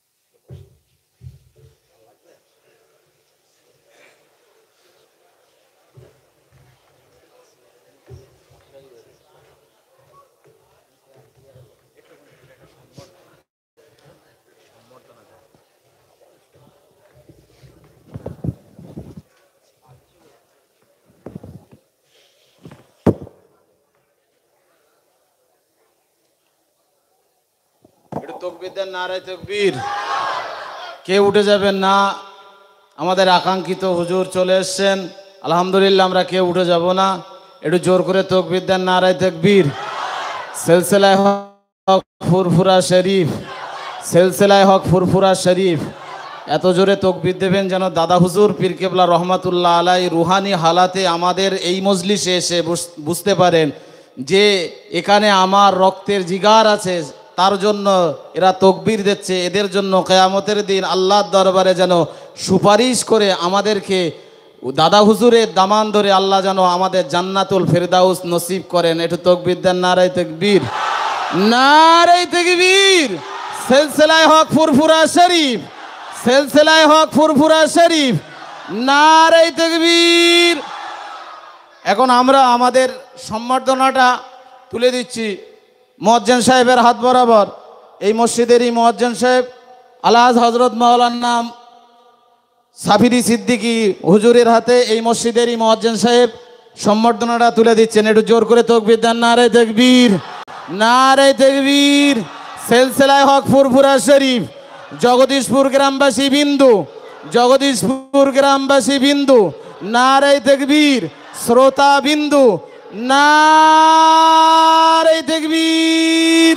তকবীর দেন, নারে তকবীর। কেউ উঠে যাবেন না। আমাদের আকাঙ্ক্ষিত হুজুর চলে এসছেন, আলহামদুলিল্লাহ। আমরা কেউ উঠে যাব না। একটু জোর করে তকবীর দেন, নারে তকবীর। সিলসিলায়ে হক ফুরফুরা শরীফ, সিলসিলায়ে হক ফুরফুরা শরীফ। এত জোরে তকবীর দেবেন যেন দাদা হুজুর পীর কেবলা রহমাতুল্লাহ আলাই রুহানি হালাতে আমাদের এই মজলিসে এসে বুঝতে পারেন যে এখানে আমার রক্তের জিগার আছে। তার জন্য এরা তকবীর দিচ্ছে। এদের জন্য কিয়ামতের দিন আল্লাহর দরবারে যেন সুপারিশ করে আমাদেরকে দাদা হুজুরের দামান ধরে আল্লাহ যেন আমাদের জান্নাতুল ফেরদাউস নসিব করেন। একটু তকবীর দেন, নারে তাকবীর, নারে তাকবীর। সিলসিলায়ে হক ফুরফুরা শরীফ, সিলসিলায়ে হক ফুরফুরা শরীফ, নারে তাকবীর। এখন আমরা আমাদের সম্বর্ধনাটা তুলে দিচ্ছি মুয়াজ্জিন সাহেবের হাত বরাবর। এই মসজিদেরই মুয়াজ্জিন সাহেব আলহাজ হযরত মাওলানা সাফিরি সিদ্দিকী হুজুরের হাতে এই মসজিদেরই মুয়াজ্জিন সাহেব সম্বর্ধনাটা তুলে দিচ্ছেন। একটু জোর করে তাকবীর দেন, নারে তাকবীর, নারে তাকবীর। সিলসিলায়ে হক ফুরফুরা শরীফ, জগদীশপুর গ্রামবাসী বিন্দু, জগদীশপুর গ্রামবাসী বিন্দু, নারে তাকবীর। শ্রোতা বিন্দু, নারে তাকবীর।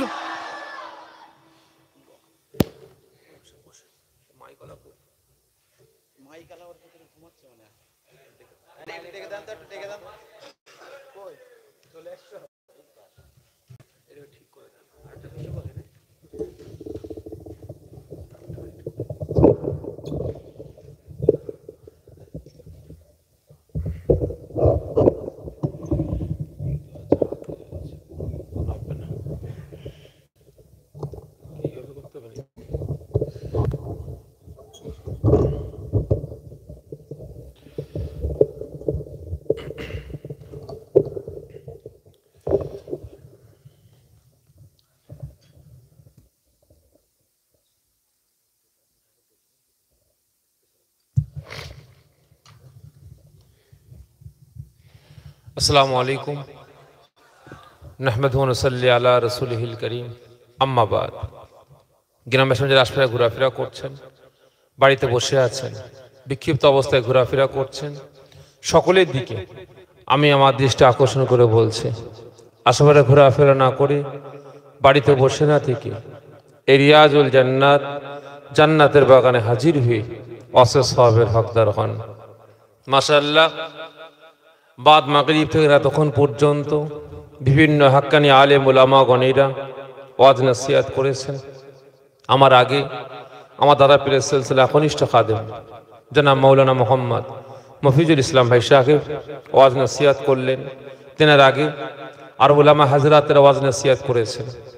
আসসালামু আলাইকুম, নাহমাদুহু ওয়া নুসাল্লি আলা রাসূলিহিল কারীম, আম্মা বাদ। গ্রামের সঙ্গে আশপাশে ঘোরাফেরা করছেন, বাড়িতে বসে আছেন, বিক্ষিপ্ত অবস্থায় ঘোরাফেরা করছেন, সকলের দিকে আমি আমার দৃষ্টি আকর্ষণ করে বলছি, আশেপাশে ঘোরাফেরা না করে বাড়িতে বসে না থেকে এই রিয়াজুল জান্নাত, জান্নাতের বাগানে হাজির হয়ে অশেষ সওয়াবের হকদার হন। মাশাআল্লাহ। বাদ মাগরিব থেকে তখন পর্যন্ত বিভিন্ন হাক্কানি আলেম উলামা গণেরা ওয়াজ নসিহত করেছেন। আমার আগে আমার দাদা পীরের সিলসিলা কনিষ্ঠ খাদেম জনাব মাওলানা মোহাম্মদ মফিজুল ইসলাম ভাই সাহেব ওয়াজ নসিহত করলেন। তেনার আগে আর উলামা হাজরাতের ওয়াজ নসিহত করেছেন।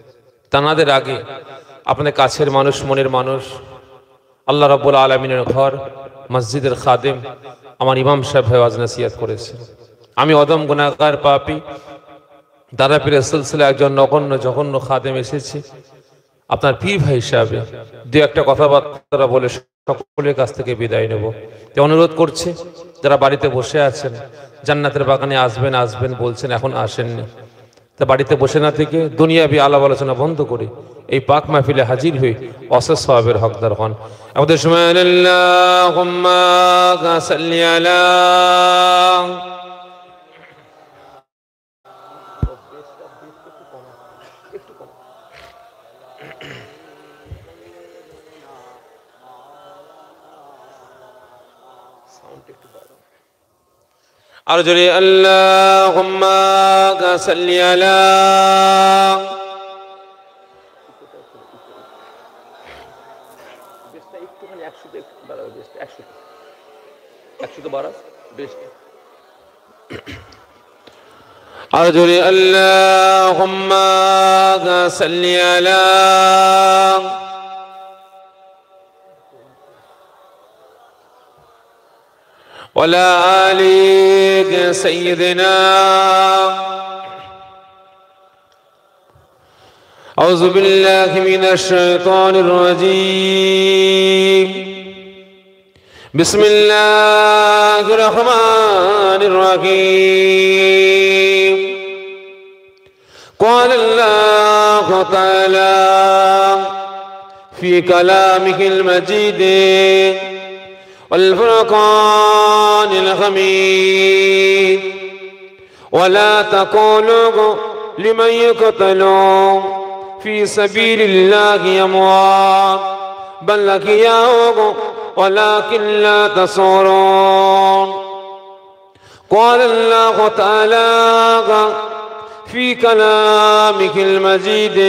তানাদের আগে আপনার কাছের মানুষ, মনের মানুষ, আল্লাহ রাব্বুল আলামিনের ঘর, মসজিদের খাদেম আমার ইমাম সাহেব ভাই ওয়াজ নসিহত করেছেন। আমি অদম গুনাহগার পাপী, দাদা পীরের সিলসিলায় একজন নগণ্য জঘন্য খাদেম এসেছি আপনার পীর ভাই হিসাবে দু একটা কথাবার্তা বলে সকলের কাছ থেকে বিদায় নেব। তো অনুরোধ করছি যারা বাড়িতে বসে আছেন, জান্নাতের বাগানে আসবেন আসবেন বলছেন, এখন আসেননি, তা বাড়িতে বসে না থেকে দুনিয়াবি আলাপ আলোচনা বন্ধ করে এই পাক মাহফিলে হাজির হয়ে অশেষ সওয়াবের হকদার হন। আমাদের সময় আল্লাহুম্মা সাল্লি আলা আর জোরে আল্লাহুম্মা সাল্লি আলা একটুখানি 100 একটু বাড়াবে, 100 বাড়া বেস্ট। আর জোরে আল্লাহুম্মা সাল্লি আলা وعلى آل سيدنا أعوذ بالله من الشيطان الرجيم بسم الله الرحمن الرحيم قال الله تعالى في كلامه المجيد والفرقان الحميد ولا تقولوا لمن يقتل في سبيل الله أموات بل أحياء ولكن لا تشعرون قال الله تعالى في كلامه المجيد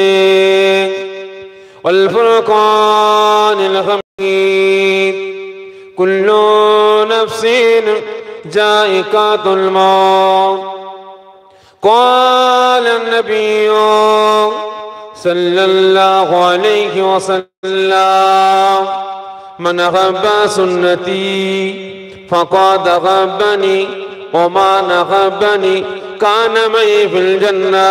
والفرقان الحميد كل نفس ذائقة الموت قال النبي صلى الله عليه وسلم من أحب سنتي فقد أحبني ومن أحبني كان معي في الجنة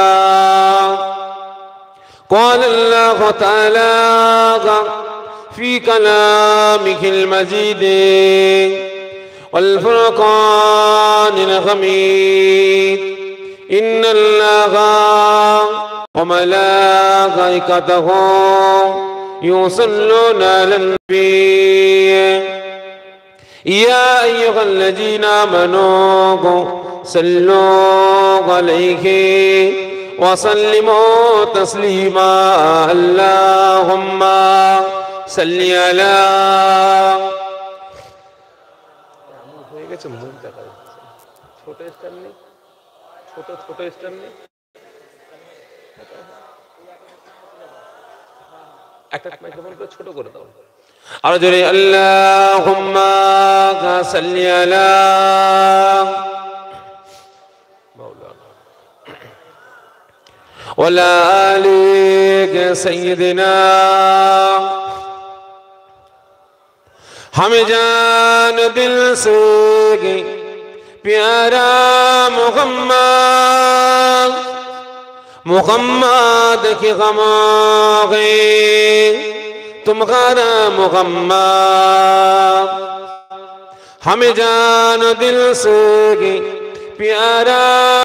قال الله تعالى في كلامه المجيد والفرقان الحميد إن الله وملائكته يصلون على النبي يا أيها الذين آمنوا صلوا عليه وسلموا تسليما اللهم صل على হয়ে গেছে মুখ দেখা যাচ্ছে ছোট স্টার নেই ছোট স্টার নেই একটা মাইক্রোফোন করে ছোট করে দাও আর জোরে আল্লাহুম্মা সাল্লি আলা মাওলানা ওয়ালা আলি সাইয়্যিদিনা हमें जान दिल से प्यारा मोहम्मद मोहम्मद की गमागे तुम्हारा मोहम्मद हमें जान दिल से प्यारा